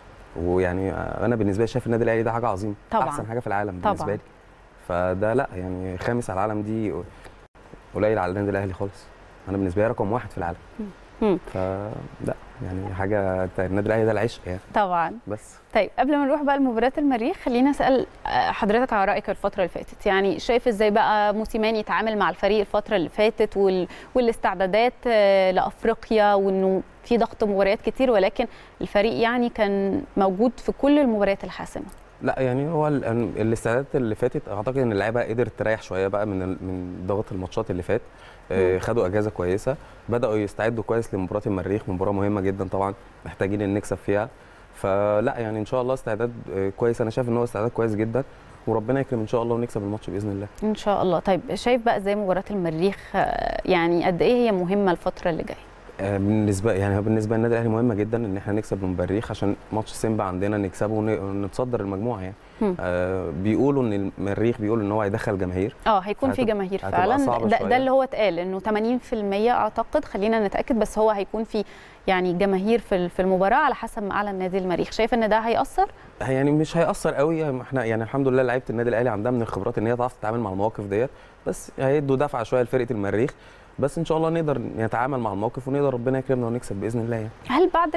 Speaker 6: ويعني انا بالنسبه لي شايف النادي الاهلي ده حاجه عظيمه،
Speaker 2: طبعاً.
Speaker 6: احسن حاجه في العالم
Speaker 2: طبعاً.
Speaker 6: بالنسبه لي. فده لا يعني خامس على العالم دي قليل على النادي الاهلي خالص، انا بالنسبه لي رقم واحد في العالم. فلا يعني حاجه النادي الاهلي ده العشق يعني
Speaker 2: طبعا.
Speaker 6: بس
Speaker 2: طيب قبل ما نروح بقى لمباراه المريخ، خلينا اسال حضرتك على رايك الفتره اللي فاتت، يعني شايف ازاي بقى موسيماني يتعامل مع الفريق الفتره اللي فاتت وال... والاستعدادات لافريقيا، وانه في ضغط مباريات كتير ولكن الفريق يعني كان موجود في كل المباريات الحاسمه.
Speaker 6: لا يعني هو الاستعدادات اللي فاتت اعتقد ان اللعيبه قدرت تريح شويه بقى من من ضغط الماتشات اللي فات، آه خدوا اجازه كويسه، بداوا يستعدوا كويس لمباراه المريخ، مباراه مهمه جدا طبعا محتاجين ان نكسب فيها. فلا يعني ان شاء الله استعداد كويس، انا شايف ان هو استعداد كويس جدا وربنا يكرم ان شاء الله ونكسب الماتش باذن الله
Speaker 2: ان شاء الله. طيب شايف بقى ازاي مباراه المريخ يعني قد ايه هي مهمه الفتره اللي جايه؟
Speaker 6: بالنسبه يعني بالنسبه للنادي الاهلي مهمه جدا ان احنا نكسب المريخ عشان ماتش سيمبا عندنا نكسبه ونتصدر المجموعه يعني. آه بيقولوا ان المريخ بيقولوا ان هو هيدخل جماهير،
Speaker 2: اه هيكون في جماهير فعلا، ده, ده اللي هو اتقال انه ثمانين في المية اعتقد، خلينا نتاكد، بس هو هيكون في يعني جماهير في في المباراه على حسب ما اعلن نادي المريخ. شايف ان ده هيأثر؟
Speaker 6: يعني مش هيأثر قوي، احنا يعني الحمد لله لعيبه النادي الاهلي عندها من الخبرات ان هي تعرف تتعامل مع المواقف ديت، بس هيدوا دفعه شويه لفرقه المريخ، بس ان شاء الله نقدر نتعامل مع الموقف ونقدر ربنا يكرمنا ونكسب باذن الله يعني.
Speaker 2: هل بعد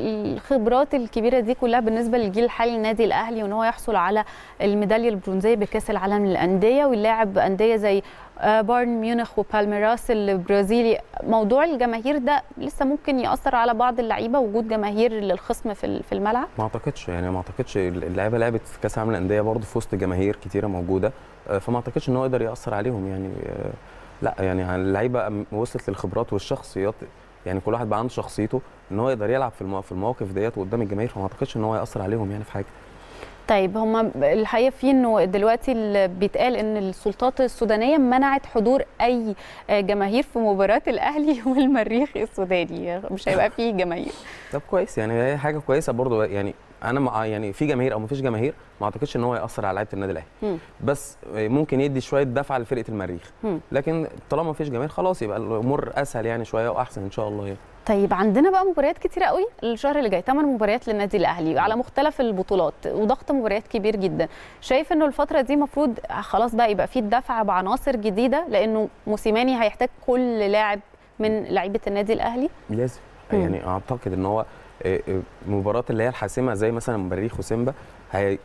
Speaker 2: الخبرات الكبيره دي كلها بالنسبه للجيل الحالي للنادي الاهلي وان هو يحصل على الميداليه البرونزيه بكاس العالم للانديه ويلاعب انديه زي بايرن ميونخ وبالميراس البرازيلي، موضوع الجماهير ده لسه ممكن ياثر على بعض اللعيبه، وجود جماهير للخصم في في الملعب؟
Speaker 6: ما اعتقدش يعني ما اعتقدش اللعيبه لعبت في كاس العالم للانديه برضه في وسط جماهير كتيره موجوده، فما اعتقدش ان هو يقدر ياثر عليهم يعني. لا يعني اللعيبه وصلت للخبرات والشخصيات، يعني كل واحد بقى عنده شخصيته ان هو يقدر يلعب في في المواقف ديت قدام الجماهير، فما اعتقدش ان هو ياثر عليهم يعني في حاجه.
Speaker 2: طيب هم الحقيقه في انه دلوقتي اللي بيتقال ان السلطات السودانيه منعت حضور اي جماهير في مباراه الاهلي والمريخ السوداني، مش هيبقى فيه جماهير.
Speaker 6: طب كويس يعني، هي حاجه كويسه برضو يعني. انا مع يعني في جماهير او ما فيش جماهير ما اعتقدش ان هو ياثر على لعيبه النادي الاهلي، بس ممكن يدي شويه دفعه لفرقه المريخ، م. لكن طالما ما فيش جماهير خلاص يبقى الامور اسهل يعني شويه واحسن ان شاء الله يعني.
Speaker 2: طيب عندنا بقى مباريات كتيره قوي الشهر اللي جاي، ثمان مباريات للنادي الاهلي على مختلف البطولات وضغط مباريات كبير جدا. شايف انه الفتره دي المفروض خلاص بقى يبقى في الدفع بعناصر جديده، لانه موسيماني هيحتاج كل لاعب من لعيبه النادي الاهلي؟
Speaker 6: لازم يعني. اعتقد ان هو مباراه اللي هي الحاسمه زي مثلا المريخ وسيمبا هي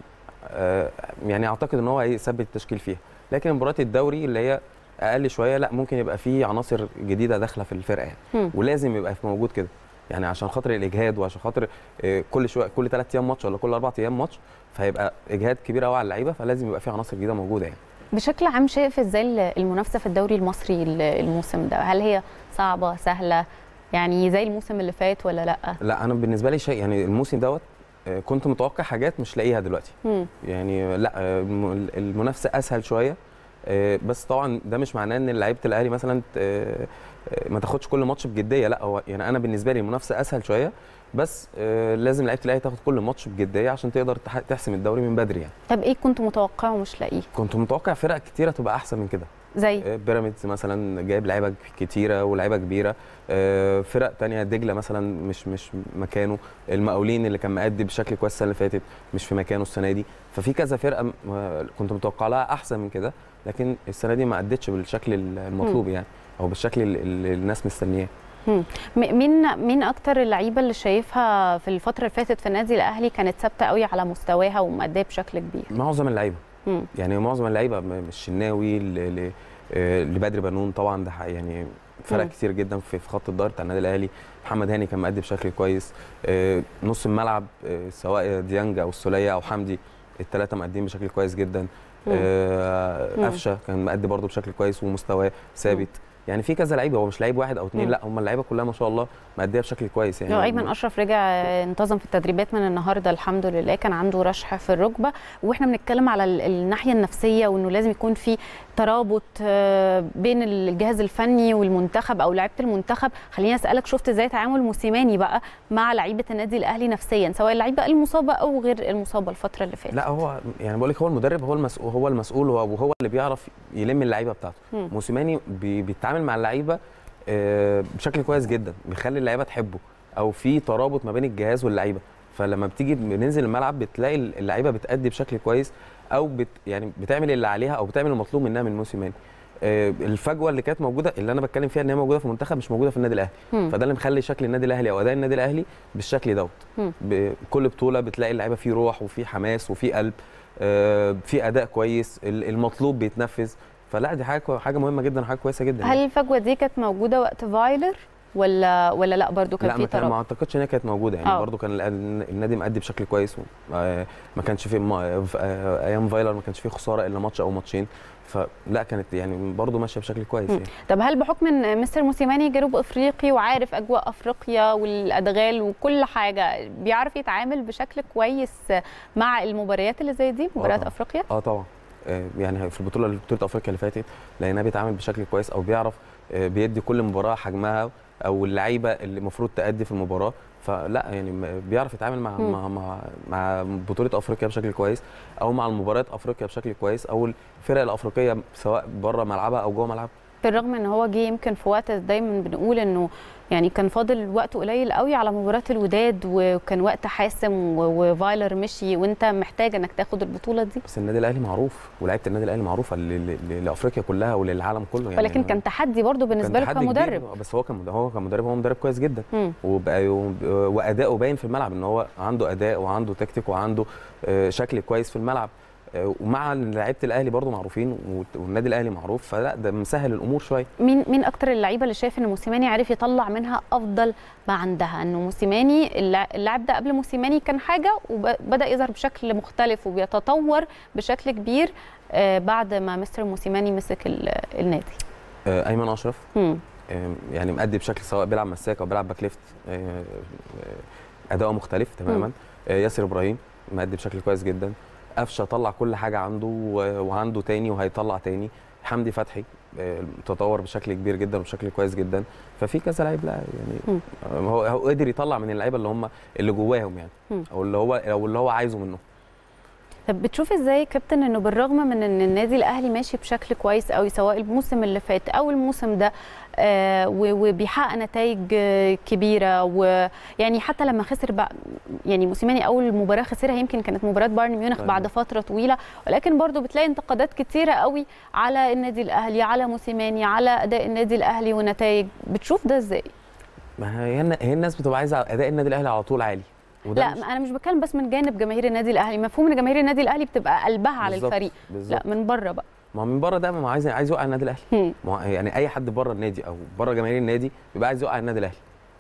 Speaker 6: يعني اعتقد ان هو هيثبت التشكيل فيها، لكن مباراه الدوري اللي هي اقل شويه لا ممكن يبقى في عناصر جديده داخله في الفرقه يعني، ولازم يبقى موجود كده يعني عشان خاطر الاجهاد وعشان خاطر كل شويه كل ثلاث ايام ماتش ولا كل اربع ايام ماتش، فهيبقى اجهاد كبير قوي على اللعيبه، فلازم يبقى في عناصر جديده موجوده يعني.
Speaker 2: بشكل عام شايف ازاي المنافسه في الدوري المصري الموسم ده؟ هل هي صعبه سهله يعني زي الموسم اللي فات ولا لا؟
Speaker 6: لا انا بالنسبه لي شيء يعني الموسم دوت كنت متوقع حاجات مش لاقيها دلوقتي. مم. يعني لا المنافسه اسهل شويه، بس طبعا ده مش معناه ان لعيبه الاهلي مثلا ما تاخدش كل ماتش بجديه، لا هو يعني انا بالنسبه لي المنافسه اسهل شويه، بس لازم لعيبه الاهلي تاخد كل ماتش بجديه عشان تقدر تحسم الدوري من بدري يعني.
Speaker 2: طب ايه كنت متوقعه ومش لاقيه؟
Speaker 6: كنت متوقع فرق كتيره تبقى احسن من كده،
Speaker 2: زي
Speaker 6: بيراميدز مثلا جايب لعيبه كتيره ولاعيبه كبيره، فرق تانية دجله مثلا مش مش مكانه، المقاولين اللي كان مأدي بشكل كويس السنه اللي فاتت مش في مكانه السنه دي، ففي كذا فرقه كنت متوقع لها احسن من كده، لكن السنه دي ما ادتش بالشكل المطلوب يعني او بالشكل اللي الناس مستنياه.
Speaker 2: مين مين اكتر اللعيبه اللي شايفها في الفتره اللي فاتت في النادي الاهلي كانت ثابته قوي على مستواها ومأديه بشكل كبير؟
Speaker 6: معظم اللعيبه يعني معظم اللعيبه الشناوي لبدر بنون طبعا ده يعني فرق مم. كتير جدا في خط الظهر بتاع النادي الاهلي. محمد هاني كان مأدي بشكل كويس، نص الملعب سواء ديانج او السوليه او حمدي الثلاثه مأدين بشكل كويس جدا، قفشه كان مأدي برده بشكل كويس ومستواه ثابت. يعني في كذا لعيبه، هو مش لعيب واحد او اثنين، لا هم اللعيبه كلها ما شاء الله مأديه بشكل كويس يعني.
Speaker 2: ايمن اشرف رجع انتظم في التدريبات من النهارده الحمد لله، كان عنده رشح في الركبه، واحنا بنتكلم على الناحيه النفسيه وانه لازم يكون في ترابط بين الجهاز الفني والمنتخب او لعيبه المنتخب. خليني اسالك، شفت ازاي تعامل موسيماني بقى مع لعيبه النادي الاهلي نفسيا، سواء اللعيبه المصابه او غير المصابه الفتره اللي فاتت؟
Speaker 6: لا هو يعني بقول لك هو المدرب، هو المسؤول هو المسؤول وهو اللي بيعرف يلم اللعيبه بتاعته. موسيماني بيتعامل مع اللعيبه بشكل كويس جدا، بيخلي اللعيبه تحبه او في ترابط ما بين الجهاز واللعيبه، فلما بتيجي بننزل الملعب بتلاقي اللعيبه بتأدي بشكل كويس او بت يعني بتعمل اللي عليها او بتعمل المطلوب منها من موسيماني. آه، الفجوه اللي كانت موجوده اللي انا بتكلم فيها ان هي موجوده في المنتخب مش موجوده في النادي الاهلي.
Speaker 2: مم.
Speaker 6: فده اللي مخلي شكل النادي الاهلي او اداء النادي الاهلي بالشكل دوت.
Speaker 2: مم.
Speaker 6: بكل بطوله بتلاقي اللعيبه فيه روح وفيه حماس وفيه قلب، آه، في اداء كويس، ال- المطلوب بيتنفذ. فلا دي حاجه كو- حاجه مهمه جدا وحاجه كويسه جدا.
Speaker 2: هل الفجوه دي كانت موجوده وقت فايلر ولا ولا لا برضو كان
Speaker 6: لا
Speaker 2: في
Speaker 6: ما, كان- ما
Speaker 2: تراجع؟
Speaker 6: اعتقدش ان هي كانت موجوده يعني.
Speaker 2: أوه.
Speaker 6: برضو كان الأ- النادي مأدي بشكل كويس و- آه، ما كانش في ما- في، آه، ايام فايلر ما كانش فيه خساره الا ماتش او ماتشين. فلا كانت يعني برضو ماشيه بشكل كويس يعني.
Speaker 2: طب هل بحكم ان مستر موسيماني جنوب افريقي وعارف اجواء افريقيا والادغال وكل حاجه بيعرف يتعامل بشكل كويس مع المباريات اللي زي دي، مباريات
Speaker 6: طبعاً.
Speaker 2: افريقيا؟
Speaker 6: اه طبعا. آه، يعني في البطوله بطوله افريقيا اللي فاتت لقيناه بيتعامل بشكل كويس او بيعرف، آه، بيدي كل مباراه حجمها او اللعيبه اللي المفروض تأدي في المباراه. فلا يعني م- بيعرف يتعامل مع
Speaker 2: مم.
Speaker 6: مع مع, مع بطوله افريقيا بشكل كويس او مع المباريات افريقيا بشكل كويس او الفرق الافريقيه سواء بره ملعبها او جوه ملعبها.
Speaker 2: بالرغم ان هو جه يمكن في وقت دايما بنقول انه يعني كان فاضل وقت قليل قوي على مباراه الوداد وكان وقت حاسم و- وفايلر مشي وانت محتاج انك تاخد البطوله دي.
Speaker 6: بس النادي الاهلي معروف ولاعيبه النادي الاهلي معروفه ل- ل- لافريقيا كلها وللعالم كله يعني.
Speaker 2: ولكن كان تحدي برضو بالنسبه
Speaker 6: كان
Speaker 2: له
Speaker 6: تحدي
Speaker 2: كمدرب.
Speaker 6: كبير، بس هو كان هو كمدرب هو مدرب كويس جدا.
Speaker 2: مم.
Speaker 6: وبقى واداؤه باين في الملعب ان هو عنده اداء وعنده تكتيك وعنده آه، شكل كويس في الملعب. آه، ومع لعيبه الاهلي برضو معروفين والنادي الاهلي معروف، فلا ده مسهل الامور شويه.
Speaker 2: مين مين اكتر اللعيبه اللي شايف ان موسيماني عرف يطلع منها افضل ما عندها؟ انه موسيماني اللع- اللاعب ده قبل موسيماني كان حاجه وبدا يظهر بشكل مختلف وبيتطور بشكل كبير آه، بعد ما مستر موسيماني مسك ال- النادي.
Speaker 6: آه، ايمن اشرف
Speaker 2: مم.
Speaker 6: آه، يعني مأدي بشكل سواء بيلعب مساك او بيلعب باك ليفت، آه، آه، اداؤه مختلف تماما. آه، ياسر ابراهيم مأدي بشكل كويس جدا. قفشه طلع كل حاجه عنده و- وعنده تاني وهيطلع تاني. حمدي فتحي آه، تطور بشكل كبير جدا وبشكل كويس جدا. ففي كذا لعيب لا يعني آه، هو هو قدر يطلع من اللعيبه اللي هم اللي جواهم يعني،
Speaker 2: مم.
Speaker 6: او اللي هو او اللي هو عايزه منه.
Speaker 2: طب بتشوف ازاي كابتن انه بالرغم من ان النادي الاهلي ماشي بشكل كويس قوي سواء الموسم اللي فات او الموسم ده آه و- وبيحقق نتائج آه، كبيره، ويعني حتى لما خسر بقى يعني موسيماني اول مباراه خسرها يمكن كانت مباراه بايرن ميونخ
Speaker 6: طيب.
Speaker 2: بعد فتره طويله، ولكن برضو بتلاقي انتقادات كتيره قوي على النادي الاهلي، على موسيماني، على اداء النادي الاهلي ونتائج. بتشوف ده ازاي؟
Speaker 6: ما هي هي هي الناس بتبقى عايزه اداء النادي الاهلي على طول عالي. وده
Speaker 2: لا
Speaker 6: مش-
Speaker 2: انا مش بتكلم بس من جانب جماهير النادي الاهلي، مفهوم ان جماهير النادي الاهلي بتبقى قلبها على
Speaker 6: بالظبط،
Speaker 2: الفريق.
Speaker 6: بالظبط.
Speaker 2: لا من بره بقى.
Speaker 6: ما هو من بره ده ما هو عايز عايز يوقع النادي الاهلي.
Speaker 2: هم.
Speaker 6: ما هو يعني اي حد بره النادي او بره جماهير النادي بيبقى عايز يوقع النادي الاهلي.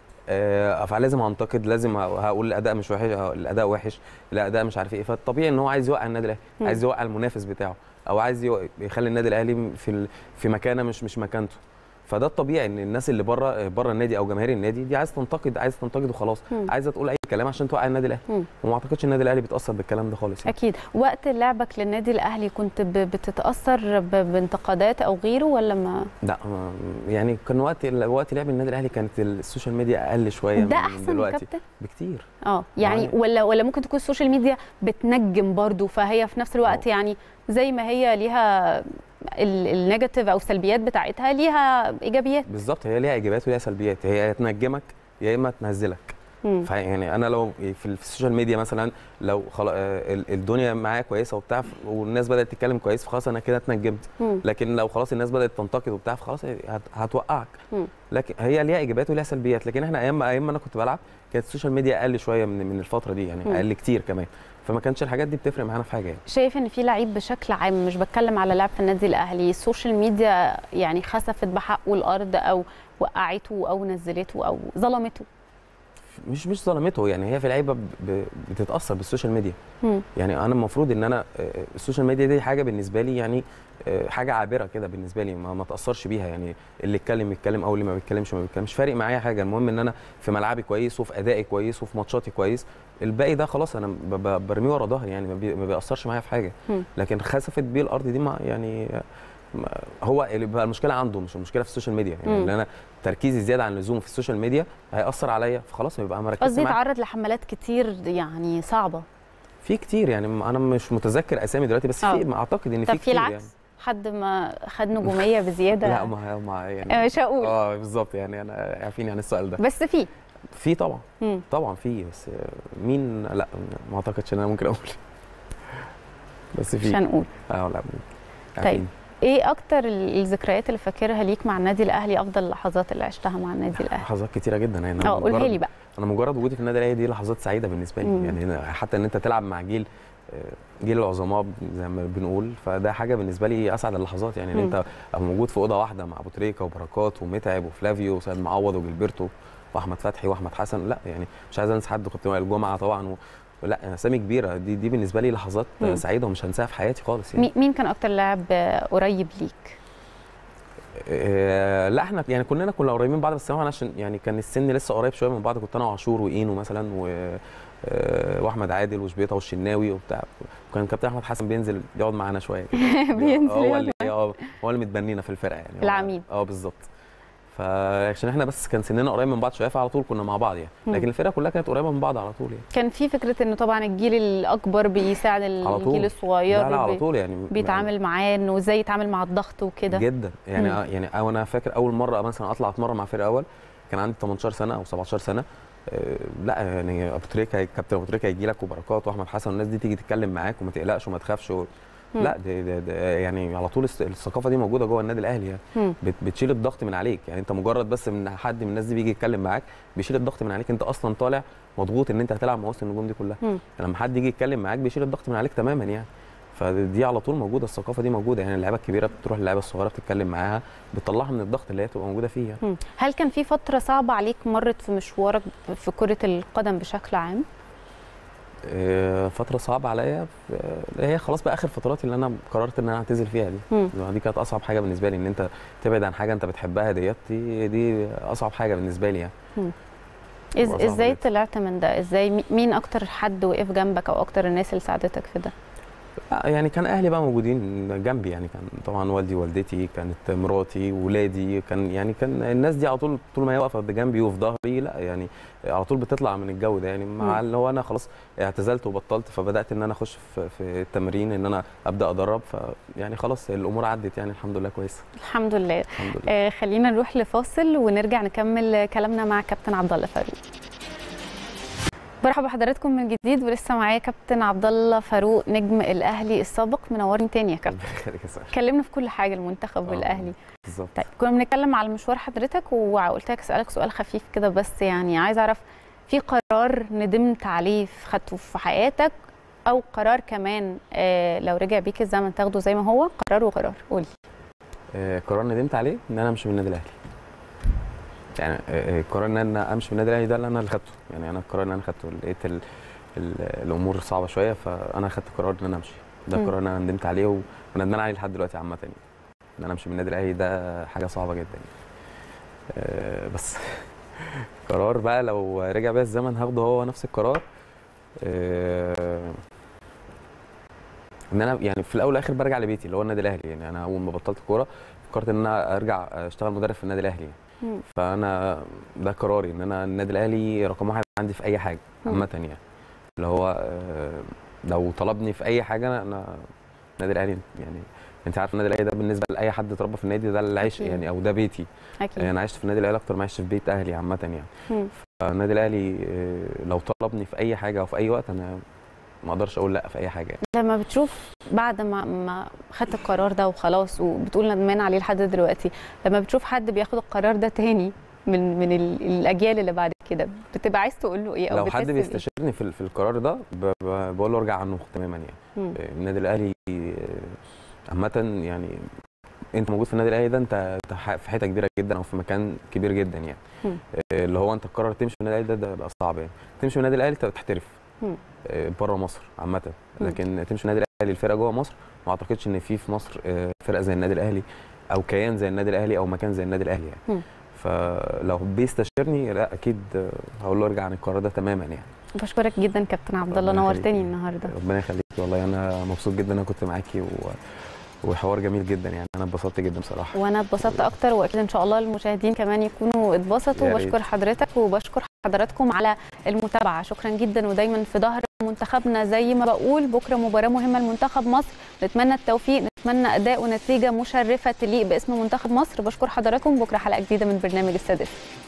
Speaker 6: آه، فلازم هنتقد، لازم هقول الاداء مش وحش، الاداء وحش، الاداء مش عارف ايه. فالطبيعي ان هو عايز يوقع النادي الاهلي،
Speaker 2: مم.
Speaker 6: عايز يوقع المنافس بتاعه او عايز يو- يخلي النادي الاهلي في ال- في مكانه مش مش مكانته. فده الطبيعي ان الناس اللي بره بره النادي او جماهير النادي دي عايز تنتقد، عايز تنتقد وخلاص،
Speaker 2: مم.
Speaker 6: عايزه تقول اي كلام عشان توقع النادي الاهلي.
Speaker 2: مم.
Speaker 6: وما اعتقدش النادي الاهلي بيتاثر بالكلام ده خالص يعني.
Speaker 2: اكيد. وقت لعبك للنادي الاهلي كنت ب- بتتاثر ب- بانتقادات او غيره ولا ما؟
Speaker 6: لا ما- يعني كان وقت وقت لعب النادي الاهلي كانت السوشيال ميديا اقل شويه
Speaker 2: ده
Speaker 6: من
Speaker 2: احسن يا
Speaker 6: دلوقتي
Speaker 2: كابتن؟
Speaker 6: بكتير.
Speaker 2: اه يعني
Speaker 6: معايا.
Speaker 2: ولا ولا ممكن تكون السوشيال ميديا بتنجم برضو، فهي في نفس الوقت
Speaker 6: أوه.
Speaker 2: يعني زي ما هي ليها ال- النيجاتيف او السلبيات بتاعتها ليها ايجابيات.
Speaker 6: بالظبط، هي ليها ايجابيات وليها سلبيات، هي يا تنجمك يا اما تنزلك.
Speaker 2: مم.
Speaker 6: يعني انا لو في ال- في السوشيال ميديا مثلا لو خلاص الدنيا معايا كويسه وبتاع والناس بدات تتكلم كويس فخلاص انا كده اتنجمت.
Speaker 2: مم.
Speaker 6: لكن لو خلاص الناس بدات تنتقد وبتاع فخلاص هت- هتوقعك.
Speaker 2: مم.
Speaker 6: لكن هي ليها ايجابيات وليها سلبيات. لكن احنا ايام ايام ما انا كنت بلعب كانت السوشيال ميديا اقل شويه من من الفتره دي يعني،
Speaker 2: مم.
Speaker 6: اقل كتير كمان. فما كانش الحاجات دي بتفرق معانا في حاجه يعني.
Speaker 2: شايف ان في لعيب بشكل عام، مش بتكلم على لاعب في النادي الاهلي، السوشيال ميديا يعني خسفت بحقه الارض او وقعته او نزلته او ظلمته؟
Speaker 6: مش مش ظلمته يعني، هي في لعيبه ب- ب- بتتاثر بالسوشيال ميديا.
Speaker 2: مم.
Speaker 6: يعني انا المفروض ان انا آه، السوشيال ميديا دي حاجه بالنسبه لي يعني آه، حاجه عابره كده بالنسبه لي، ما ما اتاثرش بيها يعني. اللي يتكلم يتكلم او اللي ما بيتكلمش ما بيتكلمش، فارق معايا حاجه. المهم ان انا في ملعبي كويس وفي ادائي كويس وفي ماتشاتي كويس، الباقي ده خلاص انا ب- ب- برميه ورا ظهري يعني، ما بي- ما بيأثرش معايا في حاجه.
Speaker 2: مم.
Speaker 6: لكن خسفت بيه الارض دي ما يعني ما- هو اللي بقى المشكله عنده مش المشكله في السوشيال ميديا يعني.
Speaker 2: مم.
Speaker 6: ان انا تركيزي زياده عن اللزوم في السوشيال ميديا هيأثر عليا، فخلاص يبقى مركز
Speaker 2: قصدي
Speaker 6: معاه.
Speaker 2: اتعرض لحملات كتير يعني صعبه.
Speaker 6: في كتير يعني، انا مش متذكر اسامي دلوقتي بس
Speaker 2: آه.
Speaker 6: في اعتقد ان
Speaker 2: طب
Speaker 6: في
Speaker 2: في
Speaker 6: كتير
Speaker 2: العكس
Speaker 6: يعني.
Speaker 2: حد ما خد نجوميه بزياده؟
Speaker 6: لا ما ما يعني
Speaker 2: آه، مش هقول.
Speaker 6: اه بالظبط يعني، انا عارفين يعني السؤال ده.
Speaker 2: بس في
Speaker 6: في طبعا
Speaker 2: مم.
Speaker 6: طبعا في، بس مين لا ما اعتقدش ان انا ممكن اقول. بس في
Speaker 2: مش هنقول.
Speaker 6: اه لا
Speaker 2: طيب ايه اكتر الذكريات اللي فاكرها ليك مع النادي الاهلي؟ افضل اللحظات اللي عشتها مع النادي الاهلي؟
Speaker 6: لحظات كتيره جدا يعني.
Speaker 2: اه قولها لي بقى.
Speaker 6: انا مجرد وجودي في النادي الاهلي دي لحظات سعيده بالنسبه لي. يعني حتى ان انت تلعب مع جيل جيل العظماء زي ما بنقول، فده حاجه بالنسبه لي اسعد اللحظات. يعني ان انت موجود في اوضه واحده مع ابو تريكه وبركات ومتعب وفلافيو وسيد معوض وجilberto واحمد فتحي واحمد حسن، لا يعني مش عايز انسى حد، كنت وائل الجمعه طبعا و... لا اسامي كبيره. دي دي بالنسبه لي لحظات مم. سعيده ومش هنساها في حياتي خالص. يعني
Speaker 2: مين كان اكتر لاعب قريب ليك؟
Speaker 6: آه لا احنا يعني كلنا كنا قريبين من بعض، بس انا عشان يعني كان السن لسه قريب شويه من بعض. كنت انا وعاشور واينو مثلا و آه واحمد عادل وشبيطه والشناوي وبتاع. وكان كابتن احمد حسن بينزل يقعد معانا شويه
Speaker 2: بينزل
Speaker 6: هو اللي هو اللي متبنينا في الفرقه يعني
Speaker 2: العميد.
Speaker 6: اه بالظبط. فعشان احنا بس كان سننا قريب من بعض شويه فعلى طول كنا مع بعض يعني. لكن الفرقه كلها كانت قريبه من بعض على طول يعني.
Speaker 2: كان في فكره انه طبعا الجيل الاكبر بيساعد الجيل الصغير.
Speaker 6: لا لا على طول يعني
Speaker 2: بيتعامل معاه انه ازاي يتعامل مع الضغط وكده
Speaker 6: جدا يعني. مم. يعني انا فاكر اول مره مثلا اطلع اتمرن مع فرقه اول كان عندي تمنتاشر سنه او سبعتاشر سنه. أه لا يعني ابو تريكه كابتن ابو تريكه هيجي لك وبركات واحمد حسن والناس دي تيجي تتكلم معاك وما تقلقش وما تخافش و... لا دي دي دي يعني على طول الثقافه دي موجوده جوه النادي الاهلي يعني. بتشيل الضغط من عليك يعني. انت مجرد بس من حد من الناس دي بيجي يتكلم معاك بيشيل الضغط من عليك. انت اصلا طالع مضغوط ان انت هتلعب مع وسط النجوم دي كلها. مم. لما حد يجي يتكلم معاك بيشيل الضغط من عليك تماما يعني. فدي على طول موجوده، الثقافه دي موجوده يعني. اللعيبه الكبيره بتروح للعيبه الصغيره بتتكلم معاها بتطلعها من الضغط اللي هي بتبقى موجوده فيه يعني.
Speaker 2: هل كان في فتره صعبه عليك مرت في مشوارك في كره القدم بشكل عام؟
Speaker 6: فتره صعبه عليا هي خلاص بقى اخر فتراتي اللي انا قررت ان انا اعتزل فيها دي. مم. دي كانت اصعب حاجه بالنسبه لي، ان انت تبعد عن حاجه انت بتحبها ديت. دي دي اصعب حاجه بالنسبه لي يعني.
Speaker 2: مم. إز ازاي طلعت من ده؟ ازاي مين اكتر حد وقف جنبك او اكتر الناس اللي ساعدتك في ده؟
Speaker 6: يعني كان اهلي بقى موجودين جنبي يعني. كان طبعا والدي والدتي، كانت مراتي ولادي، كان يعني كان الناس دي على طول طول ما هي واقفه جنبي وفي ظهري. لا يعني على طول بتطلع من الجو ده يعني. مع اللي هو انا خلاص اعتزلت وبطلت فبدات ان انا اخش في, في التمرين ان انا ابدا ادرب. فيعني خلاص الامور عدت يعني الحمد لله كويسه.
Speaker 2: الحمد لله.
Speaker 6: الحمد لله.
Speaker 2: آه خلينا نروح لفاصل ونرجع نكمل كلامنا مع كابتن عبد الله فاروق. برحب بحضراتكم من جديد ولسه معايا كابتن عبد الله فاروق نجم الاهلي السابق. منورني تاني يا كابتن. اتكلمنا في كل حاجه المنتخب والاهلي.
Speaker 6: بالظبط.
Speaker 2: طيب كنا بنتكلم على مشوار حضرتك وقلت لك اسالك سؤال خفيف كده بس يعني عايز اعرف في قرار ندمت عليه خدته في حياتك او قرار كمان آه لو رجع بيك الزمن تاخده زي ما هو قرار وقرار؟ قولي.
Speaker 6: آه قرار ندمت عليه ان انا امشي من النادي الاهلي. يعني القرار ان انا امشي من النادي الاهلي ده اللي انا اللي خدته يعني. انا القرار اللي انا خدته لقيت ال ال الامور صعبه شويه فانا خدت قرار ان انا امشي. ده القرار اللي انا ندمت عليه وندمان عليه لحد دلوقتي عامه يعني. ان انا امشي من النادي الاهلي ده حاجه صعبه جدا يعني. أه بس قرار بقى لو رجع بيا الزمن هاخده هو نفس القرار. أه ان انا يعني في الاول والاخر برجع لبيتي اللي هو النادي الاهلي يعني. انا اول ما بطلت كوره فكرت ان انا ارجع اشتغل مدرب في النادي الاهلي يعني. فانا ده قراري ان انا النادي الاهلي رقم واحد عندي في اي حاجه عامه يعني. اللي هو لو طلبني في اي حاجه انا النادي الاهلي يعني. انت عارف النادي الاهلي ده بالنسبه لاي حد اتربى في النادي ده العيش يعني او ده بيتي.
Speaker 2: أكيد.
Speaker 6: انا عشت في النادي الاهلي اكتر ما عشت في بيت اهلي عامه يعني. فالنادي الاهلي لو طلبني في اي حاجه او في اي وقت انا ما اقدرش اقول لا في اي حاجه يعني.
Speaker 2: لما بتشوف بعد ما ما خدت القرار ده وخلاص وبتقول ندمان عليه لحد دلوقتي، لما بتشوف حد بياخد القرار ده تاني من من الاجيال اللي بعد كده بتبقى عايز تقول له ايه؟ او
Speaker 6: لو حد بيستشيرني في في القرار ده بقول له ارجع عنه تماما يعني. النادي الاهلي عامه يعني انت موجود في النادي الاهلي ده انت في حته كبيره جدا او في مكان كبير جدا يعني. م. اللي هو انت تقرر تمشي من النادي الاهلي ده ده بيبقى صعب يعني. تمشي من النادي الاهلي تحترف بره مصر عامه، لكن تمشي من النادي الاهلي الفرقه جوه مصر ما اعتقدش ان في في مصر فرقه زي النادي الاهلي او كيان زي النادي الاهلي او مكان زي النادي الاهلي يعني. م. فلو بيستشيرني لا اكيد هقول له ارجع عن القرار ده تماما يعني.
Speaker 2: بشكرك جدا كابتن عبد الله، نورتني النهارده.
Speaker 6: ربنا يخليكي والله انا مبسوط جدا انا كنت معاكي و... وحوار جميل جدا يعني. انا اتبسطت جدا بصراحه.
Speaker 2: وانا اتبسطت اكتر واكيد ان شاء الله المشاهدين كمان يكونوا اتبسطوا. بشكر حضرتك وبشكر حضراتكم على المتابعه. شكرا جدا ودايما في ظهر منتخبنا زي ما بقول. بكره مباراه مهمه لمنتخب مصر، نتمنى التوفيق، نتمنى اداء ونتيجه مشرفه تليق باسم منتخب مصر. بشكر حضراتكم. بكره حلقه جديده من برنامج السادسه.